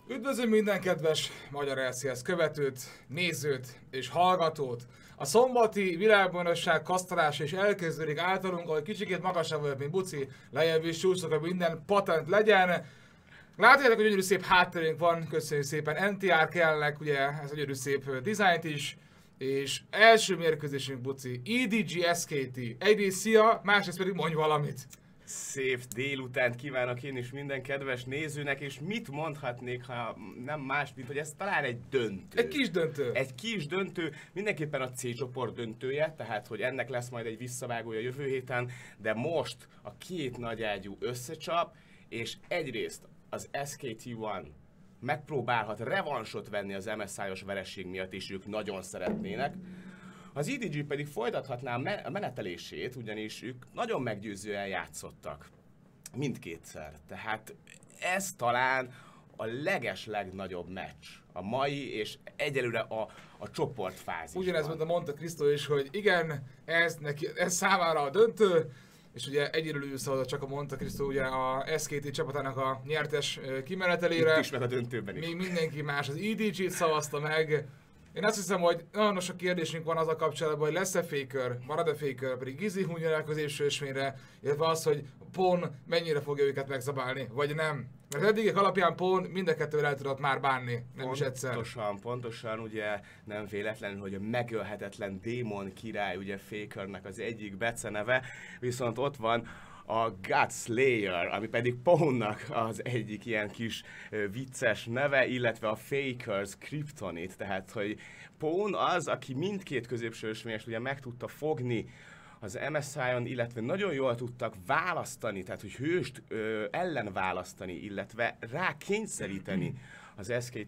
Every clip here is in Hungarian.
Üdvözlöm minden kedves magyar LCS követőt, nézőt és hallgatót! A szombati világbajnokság kasztalása is elkezdődik általunk, ahogy kicsikét magasabb vagyok, mint Buci, lejjebb is csúszok, hogy minden patent legyen. Látjátok, hogy gyönyörű szép hátterünk van, köszönjük szépen, NTR kellnek, ugye ez a gyönyörű szép dizájnt is. És első mérkőzésünk, Buci, EDG SKT. Egyrészt szia, másrészt pedig mondj valamit. Szép délutánt kívánok én is minden kedves nézőnek, és mit mondhatnék, ha nem más, mint hogy ez talán egy döntő. Egy kis döntő. Egy kis döntő, mindenképpen a C csoport döntője, tehát hogy ennek lesz majd egy visszavágója jövő héten, de most a két nagyágyú összecsap, és egyrészt az SKT1 megpróbálhat revansot venni az MSI-os vereség miatt, és ők nagyon szeretnének. Az EDG pedig folytathatná a menetelését, ugyanis ők nagyon meggyőzően játszottak. Mindkétszer. Tehát ez talán a legnagyobb meccs. A mai és egyelőre a csoportfázisban. Ugyanez mondta Monte Cristo is, hogy igen, ez számára a döntő. És ugye egyelőre szavazat csak a Monte Cristo ugye a SKT csapatának a nyertes kimenetelére. Itt is, meg a döntőben is. Még mindenki más az EDG-t szavazta meg. Én azt hiszem, hogy nagyon sok kérdésünk van az a kapcsolatban, hogy lesz-e Faker, marad-e Faker, pedig Gizi hunjon el középső ösvényre, illetve az, hogy Pwn mennyire fogja őket megzabálni, vagy nem. Mert eddigek alapján Pwn mind a kettővel el tudott már bánni, nem is egyszer. Pontosan, ugye nem véletlenül, hogy a megölhetetlen démon király, ugye Fakernek az egyik beceneve, viszont ott van a God Slayer, ami pedig Pwnnak az egyik ilyen kis vicces neve, illetve a Faker's Kryptonite, tehát hogy Pwn az, aki mindkét középső ösvényest ugye meg tudta fogni az MSI-on, illetve nagyon jól tudtak választani, tehát hogy hőst ellen választani, illetve rá kényszeríteni az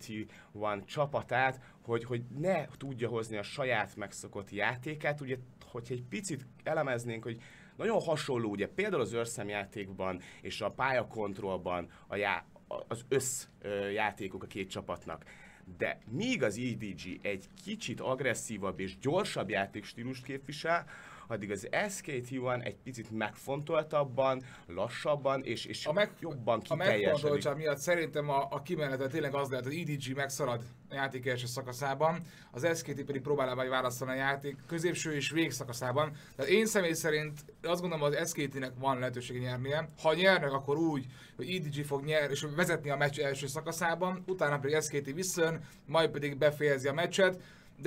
SKT1 csapatát, hogy ne tudja hozni a saját megszokott játékát. Ugye, hogyha egy picit elemeznénk, hogy nagyon hasonló, ugye például az őrszemjátékban és a pályakontrollban az összjátékok a két csapatnak. De míg az EDG egy kicsit agresszívabb és gyorsabb játékstílust képvisel, addig az SKT1 egy picit megfontoltabban, lassabban és jobban kiteljesedik. A megfontoltság miatt szerintem a kimenetet tényleg az lehet, hogy az EDG megszalad a játék első szakaszában, az SKT pedig próbál majd választani a játék középső és végszakaszában. Tehát én személy szerint azt gondolom, az SKT-nek van lehetősége nyernie. Ha nyernek, akkor úgy, hogy EDG fog nyerni és vezetni a meccs első szakaszában, utána pedig SKT visszajön, majd pedig befejezi a meccset.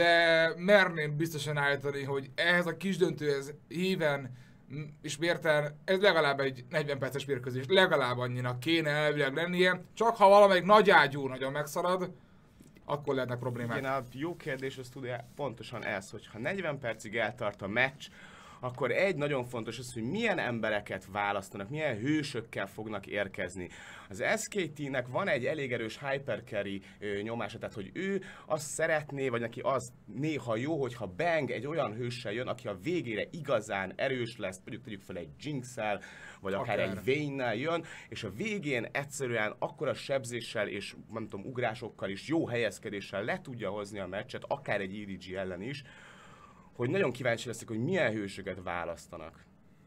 De merném biztosan állítani, hogy ehhez a kis döntőhez híven és mérten ez legalább egy 40 perces mérkőzés, legalább annyinak kéne elvileg lennie, csak ha valamelyik nagy ágyú nagyon megszalad, akkor lehetnek problémák. Igen, a jó kérdés az tudja pontosan ez, hogy ha 40 percig eltart a meccs, akkor egy nagyon fontos az, hogy milyen embereket választanak, milyen hősökkel fognak érkezni. Az SKT-nek van egy elég erős hypercarry nyomása, tehát hogy ő azt szeretné, vagy neki az néha jó, hogyha Bang egy olyan hőssel jön, aki a végére igazán erős lesz, mondjuk tegyük fel egy Jinx-el, vagy akár egy Vayne-nel jön, és a végén egyszerűen akkora sebzéssel és nem tudom, ugrásokkal is, jó helyezkedéssel le tudja hozni a meccset, akár egy EDG ellen is, hogy nagyon kíváncsi leszek, hogy milyen hősöket választanak.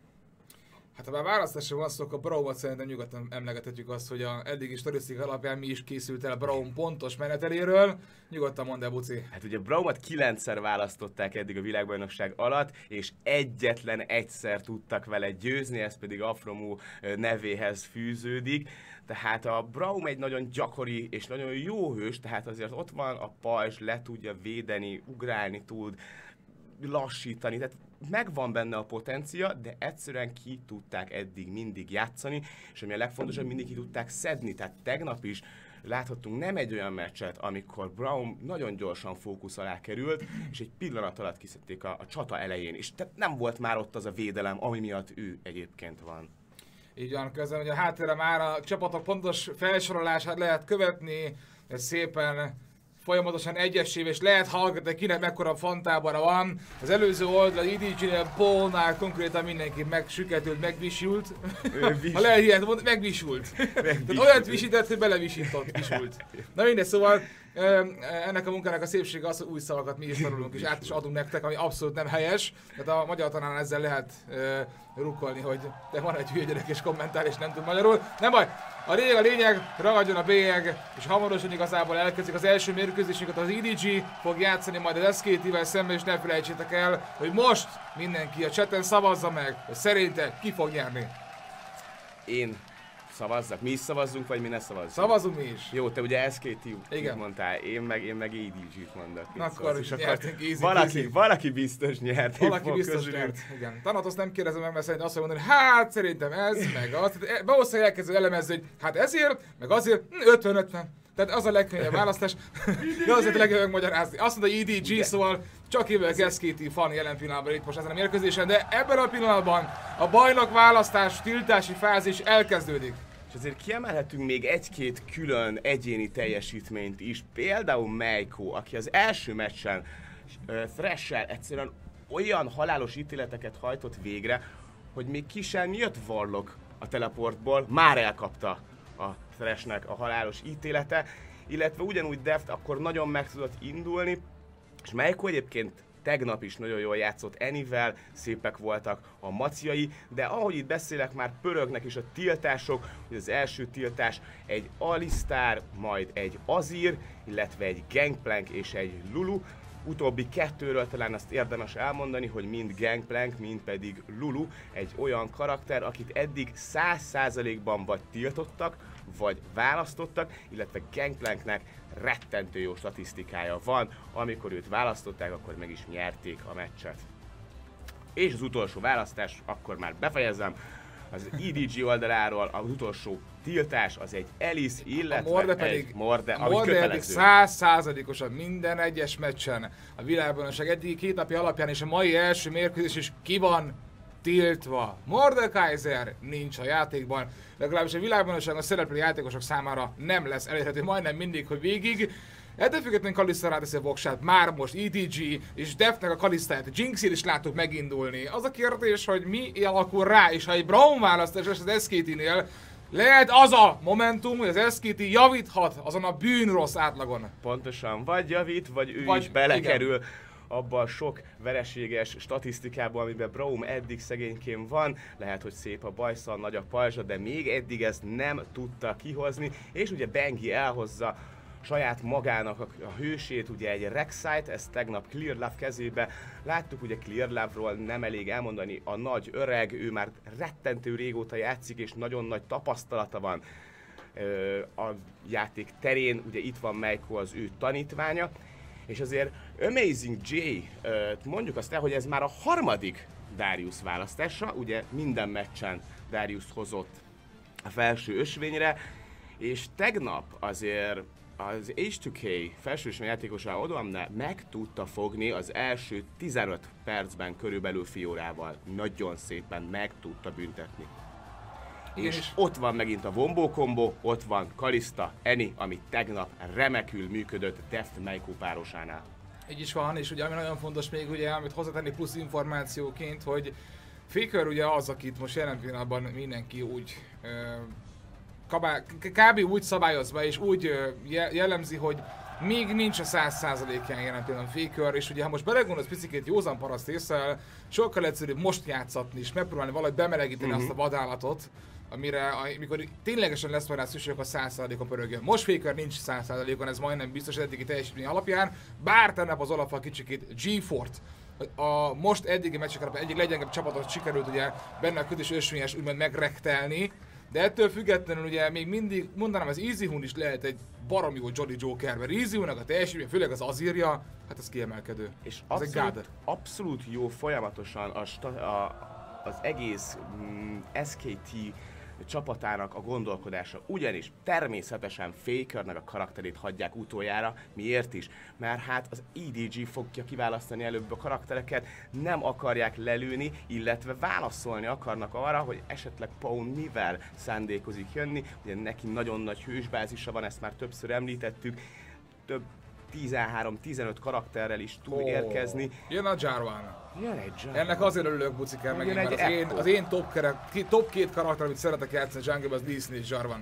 Hát ha már választásra van szó, akkor Braumot szerintem nyugodtan emlegethetjük azt, hogy a eddigi statisztika alapján mi is készült el a Braum pontos meneteléről. Nyugodtan mondd el, Buci. Hát ugye Braumot 9-szer választották eddig a világbajnokság alatt, és egyetlen egyszer tudtak vele győzni, ez pedig Afromu nevéhez fűződik. Tehát a Braum egy nagyon gyakori és nagyon jó hős, tehát azért ott van a pajzs, le tudja védeni, ugrálni tud, lassítani, tehát megvan benne a potencia, de egyszerűen ki tudták eddig mindig játszani, és ami a legfontosabb, mindig ki tudták szedni, tehát tegnap is láthattunk nem egy olyan meccset, amikor Braum nagyon gyorsan fókusz alá került, és egy pillanat alatt kiszedték a csata elején, és tehát nem volt már ott az a védelem, ami miatt ő egyébként van. Így van, közben, hogy a háttérre már a csapatok pontos felsorolását lehet követni, ez szépen folyamatosan egyesével, és lehet hallgatni, kinek mekkora fantábora van. Az előző oldal EDG-nél Pwnál konkrétan mindenki megsüketült, megvisult. Ha lehet ilyet mondani, megvisult. Tehát olyat visített, hogy belevisított, visult. Na mindegy, szóval Ennek a munkának a szépsége az, hogy új szavakat mi is tanulunk és át is adunk nektek, ami abszolút nem helyes. Tehát a magyar tanárnál ezzel lehet rukkolni, hogy de van egy hülye gyerek és kommentál és nem tud magyarul. Nem baj! A lényeg, ragadjon a bélyeg, és hamarosan igazából elkezdik az első mérkőzésünket, az EDG fog játszani majd az SKT-vel szemben, és ne felejtsétek el, hogy most mindenki a chaten szavazza meg, hogy szerinted ki fog nyerni. Én szavazzak, mi is szavazzunk, vagy mi ne szavazzunk? Szavazunk mi is. Jó, te ugye SKT-t mondtál, én meg EDG-t mondok. Akkor nyertünk, valaki biztos nyert. Valaki biztos nyert, igen. Thanatos nem kérdezem meg, mert szerintem azt mondani, hogy hát szerintem ez, meg az. Valószínűleg elkezdő elemezni, hogy hát ezért, meg azért, 50-50. Tehát az a legkönnyebb választás, de azért legjobb magyarázni. Azt mondta, hogy EDG, szóval csak évek SKT fan jelen pillanatban itt most ezen a mérkőzésen, de ebben a pillanatban a bajnok választás, tiltási fázis elkezdődik. És azért kiemelhetünk még egy-két külön egyéni teljesítményt is, például Meiko, aki az első meccsen Thresh-sel egyszerűen olyan halálos ítéleteket hajtott végre, hogy még ki sem jött Warlock a teleportból, már elkapta a Threshnek a halálos ítélete, illetve ugyanúgy Deft akkor nagyon meg tudott indulni, és Meiko egyébként tegnap is nagyon jól játszott Enivel, szépek voltak a maciai, de ahogy itt beszélek, már pörögnek is a tiltások, hogy az első tiltás egy Alistar, majd egy Azir, illetve egy Gangplank és egy Lulu. Utóbbi kettőről talán azt érdemes elmondani, hogy mind Gangplank, mind pedig Lulu egy olyan karakter, akit eddig 100%-ban vagy tiltottak, vagy választottak, illetve Gangplanknek rettentő jó statisztikája van, amikor őt választották, akkor meg is nyerték a meccset. És az utolsó választás, akkor már befejezem, az EDG oldaláról az utolsó tiltás az egy Elise, illetve a Morde pedig, egy Morde, ami kötelező. 100%-osan minden egyes meccsen a világbajnokság eddig 2 napja alapján és a mai első mérkőzés is ki van tiltva. Mordekaiser nincs a játékban, legalábbis a világbajnokságon szereplő játékosok számára nem lesz elérhető majdnem mindig, hogy végig. Ettől függetlenül Kalista ráteszi a voksát, már most EDG és Deftnek a Kalistáját, Jinxil is láttuk megindulni. Az a kérdés, hogy mi alakul rá, és ha egy Braum választás az SKT-nél, lehet az a momentum, hogy az SKT javíthat azon a bűnrossz átlagon. Pontosan, vagy javít, vagy ő is belekerül. Igen. Abba a sok vereséges statisztikában, amiben Braum eddig szegényként van, lehet, hogy szép a bajszal, nagy a pajzsa, de még eddig ezt nem tudta kihozni, és ugye Bengi elhozza saját magának a hősét, ugye egy Rek'Sai, ezt tegnap Clear Love kezébe láttuk, ugye Clear Love-ról nem elég elmondani, a nagy öreg, ő már rettentő régóta játszik, és nagyon nagy tapasztalata van a játék terén, ugye itt van Meiko, az ő tanítványa, és azért Amazing J, mondjuk azt el, hogy ez már a harmadik Darius választása, ugye minden meccsen Darius hozott a felső ösvényre, és tegnap azért az H2K felső ösvény játékosa Odoamnál meg tudta fogni az első 15 percben körülbelül Fiorával. Nagyon szépen meg tudta büntetni. És ott van megint a Wombo combo, ott van Kalista, Eni, ami tegnap remekül működött Deft Meiko párosánál. Így is van, és ugye ami nagyon fontos még, ugye, amit hozzátenni plusz információként, hogy Faker ugye az, akit most jelen pillanatban mindenki úgy kb. Úgy szabályozva és úgy jellemzi, hogy még nincs a 100%-án jelen pillanatban Faker, és ugye ha most belegondolsz picikét józan paraszt észre, sokkal egyszerűbb most játszatni és megpróbálni valahogy bemelegíteni azt a vadállatot, amikor ténylegesen lesz majd rá szükség, a 100%-on pörögjön. Most Faker nincs 100%-on, ez majdnem biztos eddigi teljesítmény alapján, bár tegnap az Olaf a kicsikét G-Fort. A most eddigi meccsek alapján egyik leggyengebb csapatot sikerült ugye benne a kötés ösvényes úgymond megrektelni, de ettől függetlenül ugye még mindig mondanám, az Easy Hun is lehet egy baromi jó Jolly Joker, mert Easy Hunnak a teljesítmény, főleg az Azirja, hát ez kiemelkedő. És abszolút jó folyamatosan az egész SKT csapatának a gondolkodása, ugyanis természetesen Fakernek a karakterét hagyják utoljára, miért is? Mert hát az EDG fogja kiválasztani előbb a karaktereket, nem akarják lelőni, illetve válaszolni akarnak arra, hogy esetleg Pawn mivel szándékozik jönni, ugye neki nagyon nagy hősbázisa van, ezt már többször említettük, több 13-15 karakterrel is tud érkezni. Jön a Jarvan. Jön egy Jarvan. Ennek azért örülök, bucikám, megint, mert az én top 2 karakter, amit szeretek játszani jungle-ben, az Lee Sin és Jarvan.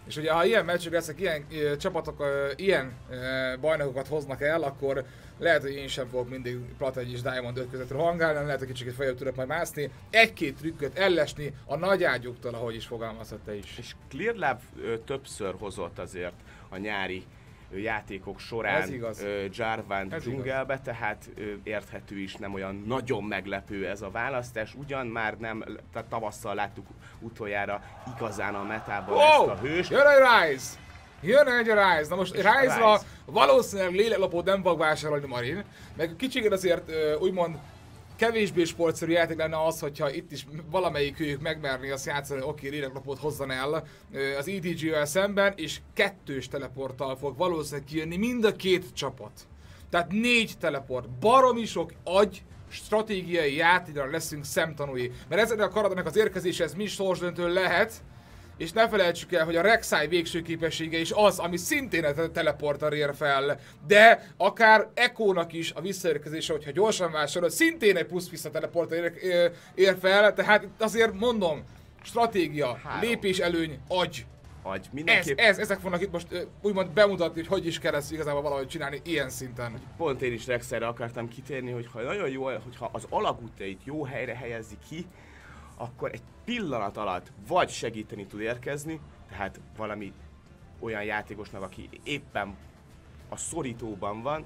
És ugye ha ilyen meccsek lesznek, ilyen csapatok, ilyen bajnokokat hoznak el, akkor lehet, hogy én sem fogok mindig Plat 1 és Diamond 5 között rohangálni, lehet, hogy kicsit feljebb tudok majd mászni, egy-két trükköt ellesni a nagy ágyuktól, ahogy is fogalmazhat te is. És Clear Lab többször hozott azért a nyári játékok során Jarvan dzsungelbe, tehát érthető is, nem olyan nagyon meglepő ez a választás, ugyan már nem, tehát tavasszal láttuk utoljára igazán a metában ezt a hőst. Jön egy Ryze! Jön egy Ryze! Na most Ryze-ra valószínűleg léleklapót nem fog vásárolni Marin, meg kicsit azért úgymond kevésbé sportszerű játék lenne az, hogyha itt is valamelyik őjük megmerni azt játszani, hogy oké, léleklapót hozzon el az EDG-vel szemben, és 2-s teleporttal fog valószínűleg kijönni mind a két csapat. Tehát 4 teleport, baromi sok agy, stratégiai játékra leszünk szemtanúi. Mert ezzel a karadnak az érkezéshez mi sorsdöntő lehet, és ne felejtsük el, hogy a Rek'Sai végső képessége is az, ami szintén a teleporter ér fel, de akár Echo-nak is a visszaérkezése, hogyha gyorsan vásárol, szintén egy plusz vissza teleporter ér fel, tehát azért mondom, stratégia, lépés előny, agy. Ezek fognak itt most úgymond bemutatni, hogy is kell ezt igazából valahogy csinálni ilyen szinten. Pont én is Rexerre akartam kitérni, hogy ha nagyon jó, hogyha az alagútjait jó helyre helyezi ki, akkor egy pillanat alatt vagy segíteni tud érkezni, tehát valami olyan játékosnak, aki éppen a szorítóban van,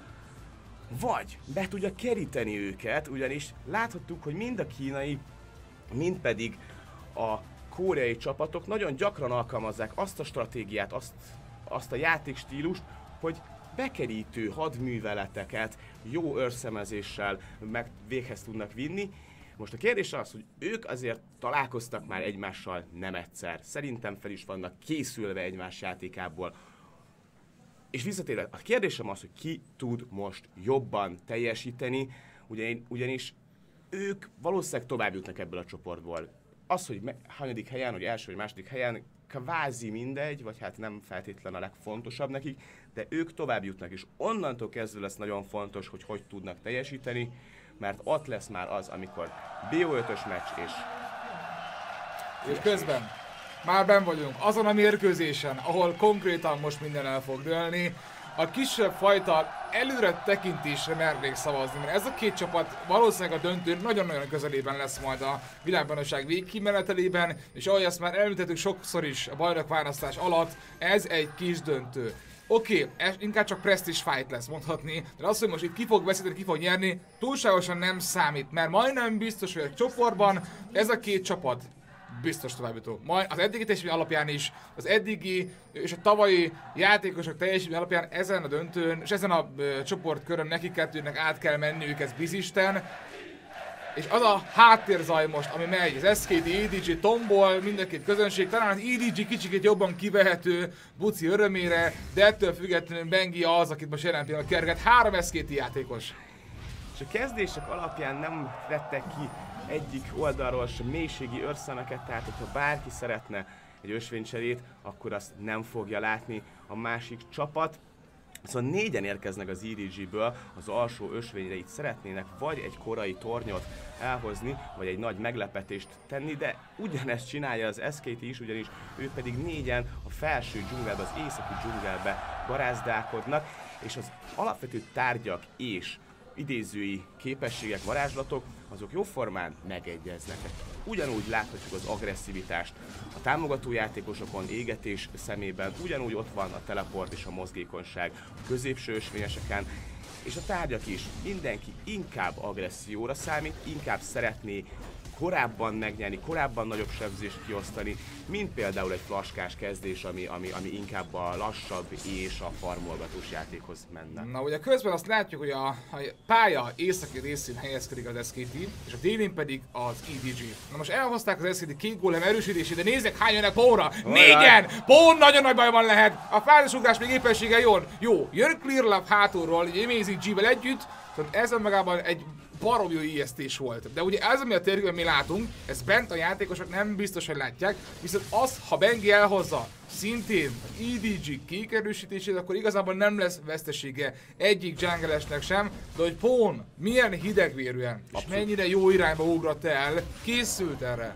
vagy be tudja keríteni őket, ugyanis láthattuk, hogy mind a kínai, mind pedig a koreai csapatok nagyon gyakran alkalmazzák azt a stratégiát, azt a játékstílust, hogy bekerítő hadműveleteket jó őrszemezéssel meg véghez tudnak vinni. Most a kérdés az, hogy ők azért találkoztak már egymással nem egyszer. Szerintem fel is vannak készülve egymás játékából. És visszatérve, a kérdésem az, hogy ki tud most jobban teljesíteni, ugyanis ők valószínűleg tovább jutnak ebből a csoportból. Az, hogy hanyadik helyen, vagy első vagy második helyen, kvázi mindegy, vagy hát nem feltétlen a legfontosabb nekik, de ők tovább jutnak, és onnantól kezdve lesz nagyon fontos, hogy hogy tudnak teljesíteni, mert ott lesz már az, amikor BO5-ös meccs és közben már benn vagyunk azon a mérkőzésen, ahol konkrétan most minden el fog dőlni. A kisebb fajta előre tekintésre mernék szavazni, mert ez a két csapat valószínűleg a döntő nagyon-nagyon közelében lesz majd a világbajnokság végkimenetelében, és ahogy ezt már említettük sokszor is a bajnokválasztás alatt, ez egy kis döntő. Oké, ez inkább csak prestige fight lesz mondhatni, de az, hogy most itt ki fog veszíteni, ki fog nyerni, túlságosan nem számít, mert majdnem biztos, hogy a csoportban ez a két csapat biztos továbbjutó. Majd az eddigi teljesítmény alapján is, az eddigi és a tavalyi játékosok teljesítmény alapján ezen a döntőn és ezen a csoportkörön neki kettőnek át kell menniük, ez bizisten. És az a háttérzaj most, ami megy, az SKT, EDG tombol, mindenkit közönség, talán az EDG kicsikét jobban kivehető Buci örömére, de ettől függetlenül Bengi az, akit most jelen pillanatban kerget, 3 SKT játékos. És a kezdések alapján nem vettek ki egyik oldalról sem mélységi őrszemeket, tehát hogyha bárki szeretne egy ösvénycserét, akkor azt nem fogja látni a másik csapat. Szóval 4-en érkeznek az EDG-ből, az alsó ösvényre itt szeretnének vagy egy korai tornyot elhozni, vagy egy nagy meglepetést tenni, de ugyanezt csinálja az SKT is, ugyanis ők pedig 4-en a felső dzsungelbe, az északi dzsungelbe garázdálkodnak, és az alapvető tárgyak és idézői képességek, varázslatok, azok jóformán megegyeznek. Ugyanúgy láthatjuk az agresszivitást a támogató játékosokon, égetés szemében, ugyanúgy ott van a teleport és a mozgékonyság a középső ösvényeseken, és a tárgyak is. Mindenki inkább agresszióra számít, inkább szeretné korábban megnyerni, korábban nagyobb sebzést kiosztani, mint például egy flaskás kezdés, ami inkább a lassabb és a farmolgatós játékhoz menne. Na ugye közben azt látjuk, hogy a pálya északi részén helyezkedik az SKT, és a délén pedig az EDG. Na most elhozták az SKT 2 gólem erősítését, de nézzek hány jönnek Pónra! 4-en! Pón nagyon nagy bajban lehet! A fázisugrás még éppenséggel jó, jön Clear Lab hátulról, egy Amazing G-vel együtt, tehát ez magában egy barom jó ijesztés volt. De ugye ez, ami a térkében mi látunk, ez bent a játékosok nem biztos, hogy látják, viszont az, ha Bengi elhozza szintén az EDG kékerősítését, akkor igazából nem lesz vesztesége egyik junglesnek sem, de hogy Pón milyen hidegvérűen és mennyire jó irányba ugrott el, készült erre.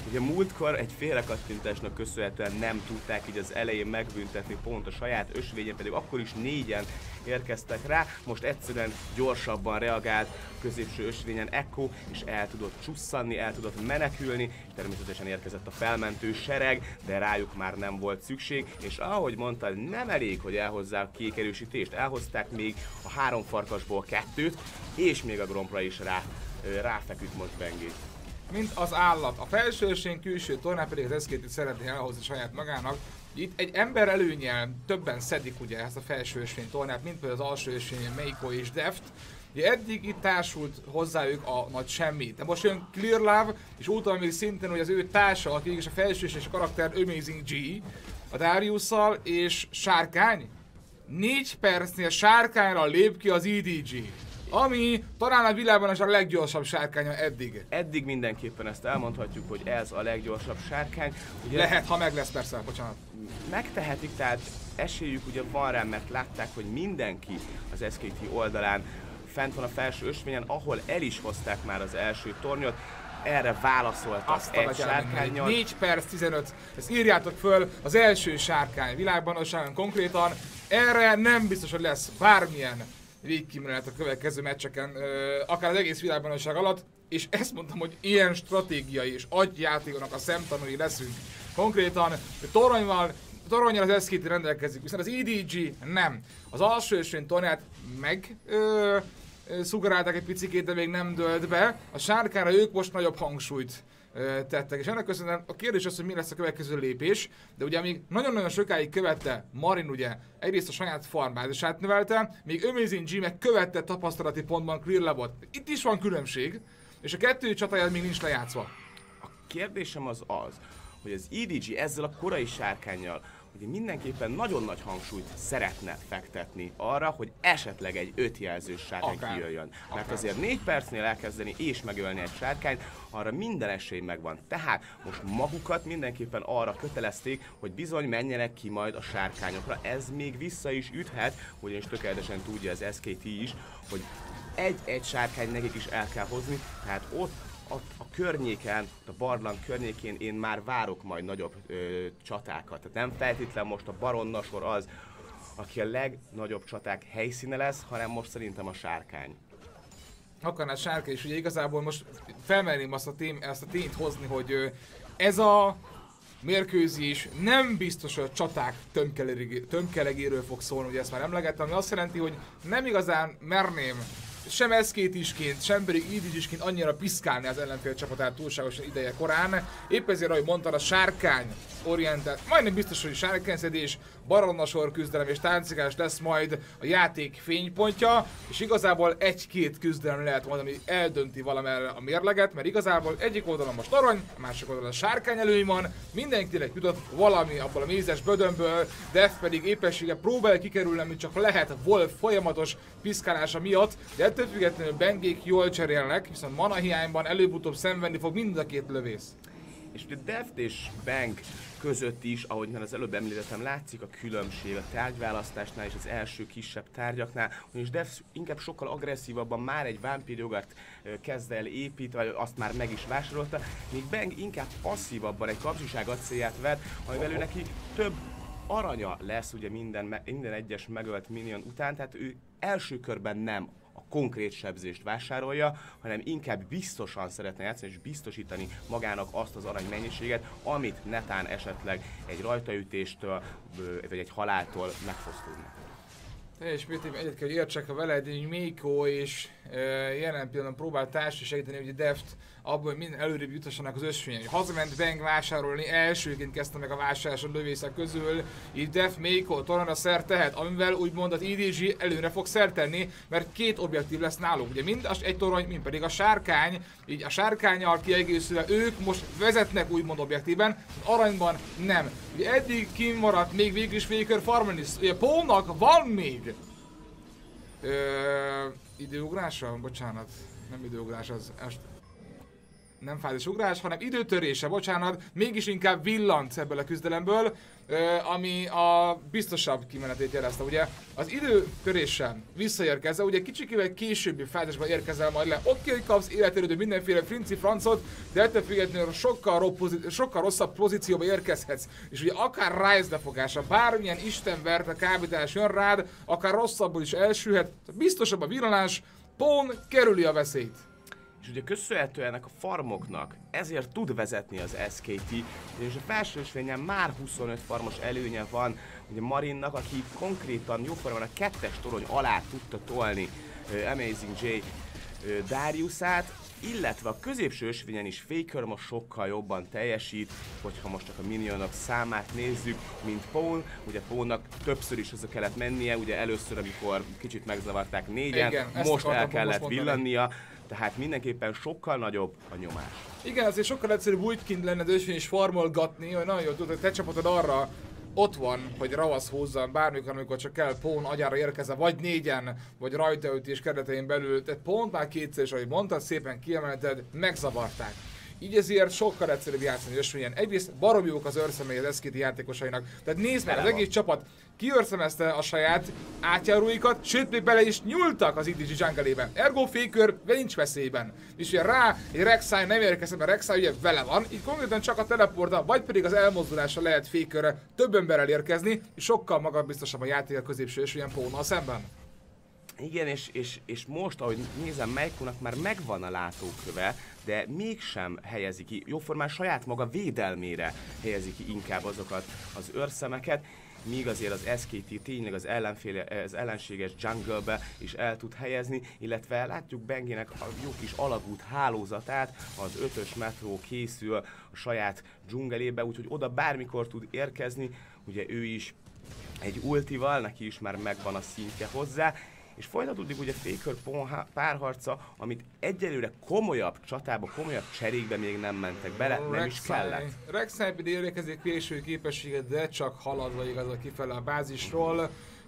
Ugye múltkor egy félrekattintásnak köszönhetően nem tudták így az elején megbüntetni pont a saját ösvényen, pedig akkor is 4-en érkeztek rá, most egyszerűen gyorsabban reagált középső ösvényen Echo, és el tudott csusszanni, el tudott menekülni, és természetesen érkezett a felmentő sereg, de rájuk már nem volt szükség, és ahogy mondtad, nem elég, hogy elhozzák a kék erősítést, elhozták még a 3 farkasból 2-t, és még a Grompra is ráfeküdt most Bengi. Mint az állat. A felső ösvény külső tornán pedig az SKT szeretné elhozni saját magának. Itt egy ember előnnyel többen szedik ugye ezt a felső ösvény tornát, mint például az alsó ösvény Meiko és Deft. Ugye eddig itt társult hozzájuk a nagy semmi. De most jön Clear Love, és utána még szintén, hogy az ő társa, aki is a felső és a karakter Amazing G, a Dariusszal és Sárkány. 4 percnél Sárkányra lép ki az EDG. Ami talán a világban is a leggyorsabb sárkánya eddig. Eddig mindenképpen ezt elmondhatjuk, hogy ez a leggyorsabb sárkány. Ugye lehet, ha meg lesz persze, bocsánat. Megtehetik, tehát esélyük ugye van rá, mert látták, hogy mindenki az SKT oldalán fent van a felső ösvényen, ahol el is hozták már az első tornyot. Erre válaszoltak egy sárkánnyal. 4 perc 15, ezt írjátok föl, az első sárkány világbajnokságon konkrétan. Erre nem biztos, hogy lesz bármilyen végkimenet a következő meccseken, akár az egész világbajnokság alatt, és ezt mondtam, hogy ilyen stratégiai és agyjátékonak a szemtanúi leszünk. Konkrétan toronyjal az SKT rendelkezik, viszont az EDG nem. Az alsó ösvény tornyát szugerálták egy picikét, de még nem dőlt be. A sárkányra ők most nagyobb hangsúlyt tettek, és ennek köszönhetően a kérdés az, hogy mi lesz a következő lépés, de ugye amíg nagyon-nagyon sokáig követte Marin ugye egyrészt a saját farmbázisát növelte, még Amazing G meg követte tapasztalati pontban Clear Love-ot. Itt is van különbség, és a kettő csatája még nincs lejátszva. A kérdésem az, hogy az EDG ezzel a korai sárkánnyal ugye mindenképpen nagyon nagy hangsúlyt szeretne fektetni arra, hogy esetleg egy 5 jelzős sárkány kijöjjön. Mert azért 4 percnél elkezdeni és megölni egy sárkányt, arra minden esély megvan. Tehát most magukat mindenképpen arra kötelezték, hogy bizony menjenek ki majd a sárkányokra. Ez még vissza is üthet, ugyanis tökéletesen tudja az SKT is, hogy egy sárkány nekik is el kell hozni, tehát ott a környéken, a barlang környékén én már várok majd nagyobb csatákat. Tehát nem feltétlenül most a Baronnasor az, aki a legnagyobb csaták helyszíne lesz, hanem most szerintem a sárkány. Akarná sárkány, és ugye igazából most felmerném ezt a tényt hozni, hogy ez a mérkőzés nem biztos, hogy a csaták tömkelegéről fog szólni, ugye ezt már emlegettem, ami azt jelenti, hogy nem igazán merném sem SKT-sként, sem pedig EDG-sként annyira piszkálni az ellenfél csapatát túlságosan ideje korán. Épp ezért, ahogy mondtad, a sárkány orientált, majdnem biztos, hogy sárkányszedés, baronnasor küzdelem és táncigás lesz majd a játék fénypontja, és igazából 1-2 küzdelem lehet majd, ami eldönti valamerre a mérleget, mert igazából egyik oldalon most arany, a másik oldalon a sárkány előny van, mindenkinek jutott valami abból a mézes bödönből, Def pedig épessége próbál kikerülni, amit csak lehet Wolf folyamatos piszkálása miatt, de ettől függetlenül Bengék jól cserélnek, viszont mana hiányban előbb-utóbb szenvedni fog mind a két lövész. És ugye Deft és Bang között is, ahogy már az előbb említettem, látszik a különbség a tárgyválasztásnál és az első kisebb tárgyaknál, ugyanis Deft inkább sokkal agresszívabban már egy vámpírjogart kezd el építeni, vagy azt már meg is vásárolta, míg Bang inkább passzívabban egy kapzsiság acélját vett, amivel ő neki több aranya lesz ugye minden egyes megölt minion után, tehát ő első körben nem a konkrét sebzést vásárolja, hanem inkább biztosan szeretne játszani és biztosítani magának azt az arany mennyiséget, amit netán esetleg egy rajtaütéstől vagy egy haláltól meg fog tudni. Teljes mértékben egyet kell, hogy értsek veled, hogy Meiko és jelen pillanatban próbál társra segíteni, hogy a Deft abból, hogy minden előrébb jutassanak az ösvényen. Hazament Bang vásárolni, elsőként kezdte meg a vásárlás a lövészek közül, így Deft Meiko toronyra szert tehet, amivel úgymond az EDG előre fog szert tenni, mert 2 objektív lesz náluk. Ugye mind egy torony, mind pedig a sárkány, így a sárkánnyal kiegészülve ők most vezetnek úgymond objektíven, aranyban nem. Ugye eddig kimaradt még végül is Faker Farmanis, ugye Paulnak van még időugrása? Bocsánat, nem időugrás, az nem fázisugrás, hanem időtörése, bocsánat, mégis inkább villant ebből a küzdelemből, ami a biztosabb kimenetét jelezte. Ugye az időtöréssel visszaérkezve, ugye kicsikével későbbi fázisban érkezel majd le. Oké, hogy kapsz életerődő mindenféle frinci francot, de ettől függetlenül sokkal rosszabb pozícióba érkezhetsz. És ugye akár Rise lefogása, bármilyen istenverte kábítás jön rád, akár rosszabbul is elsülhet, biztosabb a villanás, Pawn kerüli a veszélyt. És ugye köszönhetően ennek a farmoknak ezért tud vezetni az SKT, és a felső ösvényen már 25 farmos előnye van ugye Marinnak, aki konkrétan jóformán a 2-es torony alá tudta tolni Amazing J Dariusát, illetve a középső ösvényen is Faker most sokkal jobban teljesít, hogyha most csak a minionok számát nézzük, mint Pawn. Ugye Pawnnak többször is össze kellett mennie, ugye először, amikor kicsit megzavarták 4-en, igen, most el kellett villannia, tehát mindenképpen sokkal nagyobb a nyomás. Igen, azért sokkal egyszerűbb úgy kint lenne az ösvény is farmolgatni, hogy nagyon jól tudod, hogy te csapatod arra ott van, hogy ravasz hozzon bármikor, amikor csak kell Pawn agyára érkezze, vagy 4-en, vagy rajtaütés keretein belül, tehát pont már kétszer is, ahogy mondtad, szépen kiemelted, megzavarták. Így ezért sokkal egyszerűbb játszani ösvényen. Egyrészt baromi jók az őrszemei az SKT játékosainak. Tehát nézd meg, az egész csapat kiőrszemezte a saját átjáróikat, sőt még bele is nyúltak az EDG jungle-ébe. Ergo Faker nincs veszélyben. És ugye rá egy Rek'Sai nem érkezett, mert Rek'Sai ugye vele van, így konkrétan csak a teleporta, vagy pedig az elmozdulása lehet Fakerre több emberrel érkezni, és sokkal magabiztosabb a játék a középső ösvényen Pawnnal szemben. Igen, és most, ahogy nézem, Meikunak már megvan a látóköve, de mégsem helyezi ki, jóformán saját maga védelmére helyezi ki inkább azokat az őrszemeket, míg azért az SKT tényleg az ellenséges jungle-be is el tud helyezni, illetve látjuk Benginek a jó kis alagút hálózatát, az 5-ös metró készül a saját dzsungelébe, úgyhogy oda bármikor tud érkezni, ugye ő is egy ultival, neki is már megvan a szintje hozzá, és folytatódik ugye Faker Pawn párharca, amit egyelőre komolyabb csatába, komolyabb cserékbe még nem mentek bele, nem is kellett. Rek'Sai pedig érkezik késői képességet, de csak haladva igazán kifele a bázisról.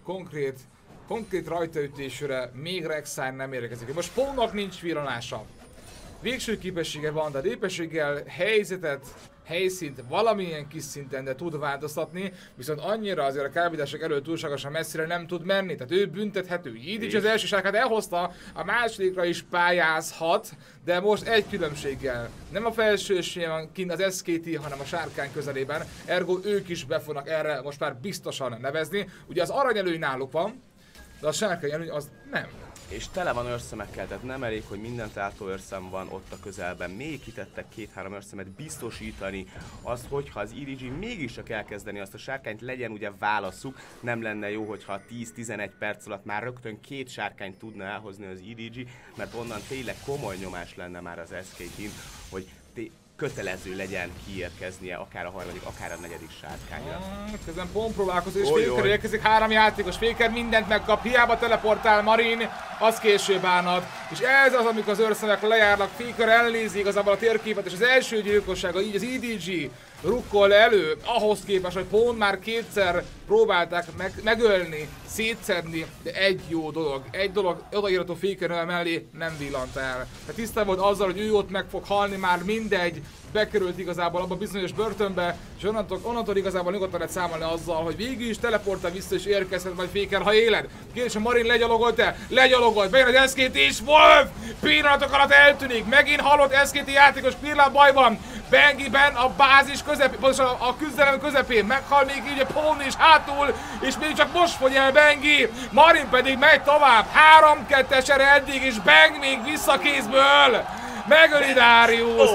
Konkrét rajtaütésre még Rek'Sai nem érkezik. Most Pawnnak nincs villanása. Végső képessége van, de épességgel helyszínt valamilyen kis szinten, de tud változtatni, viszont annyira azért a kábítások előtt túlságosan messzire nem tud menni, tehát ő büntethető. Így is az első sárkát elhozta, a másodikra is pályázhat, de most egy különbséggel. Nem a felső van kint az SKT, hanem a sárkány közelében, ergo ők is be fognak erre most már biztosan nevezni. Ugye az aranyelőny náluk van, de a sárkány előny az nem. És tele van őrszemekkel, tehát nem elég, hogy minden tátó őrszem van ott a közelben. Még kitettek 2-3 őrszemet biztosítani azt, hogyha az EDG mégiscsak elkezdeni azt a sárkányt, legyen ugye válaszuk. Nem lenne jó, hogyha 10-11 perc alatt már rögtön 2 sárkányt tudna elhozni az EDG, mert onnan tényleg komoly nyomás lenne már az SKT-n, hogy kötelező legyen kiérkeznie akár a harmadik, akár a negyedik sárkányra. Közben Pawn próbálkozó és Faker érkezik, 3 játékos, Faker mindent megkap, hiába teleportál Marin, az később állnad. És ez az, amikor az őrszemek lejárnak, Faker elnézi igazából a térképet, és az első gyilkossága így az EDG rukkol elő, ahhoz képest, hogy Pawn már 2-szer próbálták megölni, szétszedni, de egy dolog odaírható Faker mellé nem villant el. Tehát tisztán volt azzal, hogy ő ott meg fog halni, már mindegy, bekerült igazából abba a bizonyos börtönbe, és onnantól igazából nyugodtan lehet számolni azzal, hogy végül is teleportál vissza és érkezhet majd Faker, ha éled. Kérdés, a Marin legyalogolt-e? Legyalogolt, bejön az SKT és Wolf! Pillanatok alatt eltűnik, megint halott SKT játékos, pillanat bajban! Bengiben a bázis közepén, pontosan a küzdelem közepén, meghal még így a Pawn is hátul, és még csak most fogy el Bengi, Marin pedig megy tovább, 3-2-esre eddig, és Beng még vissza kézből! Megöli Darius!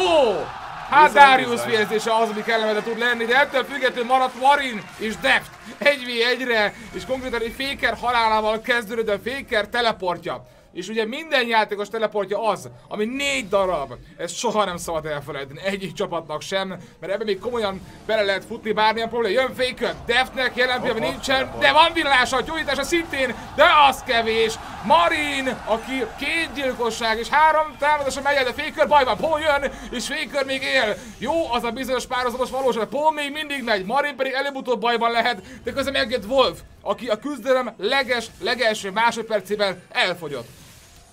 Hát Darius fejezése az, ami kellemetlen tud lenni, de ettől függetlenül maradt Marin és Deft 1v1-re, és konkrétan egy Faker halálával kezdődő Faker teleportja. És ugye minden játékos teleportja az, ami 4 darab. Ezt soha nem szabad elfelejteni, egyik csapatnak sem, mert ebben még komolyan bele lehet futni bármilyen probléma. Jön Faker, Deftnek jelen pillanatban nincsen, de van villása, a gyógyítása szintén, de az kevés. Marin, aki 2 gyilkosság és 3 támadása megy el, de Faker bajban, Pawn jön, és Faker még él. Jó, az a bizonyos párhuzamos valóság, Pawn még mindig megy, Marin pedig előbb-utóbb bajban lehet, de közben megjött Wolf, aki a küzdelem legelső másodpercében elfogyott.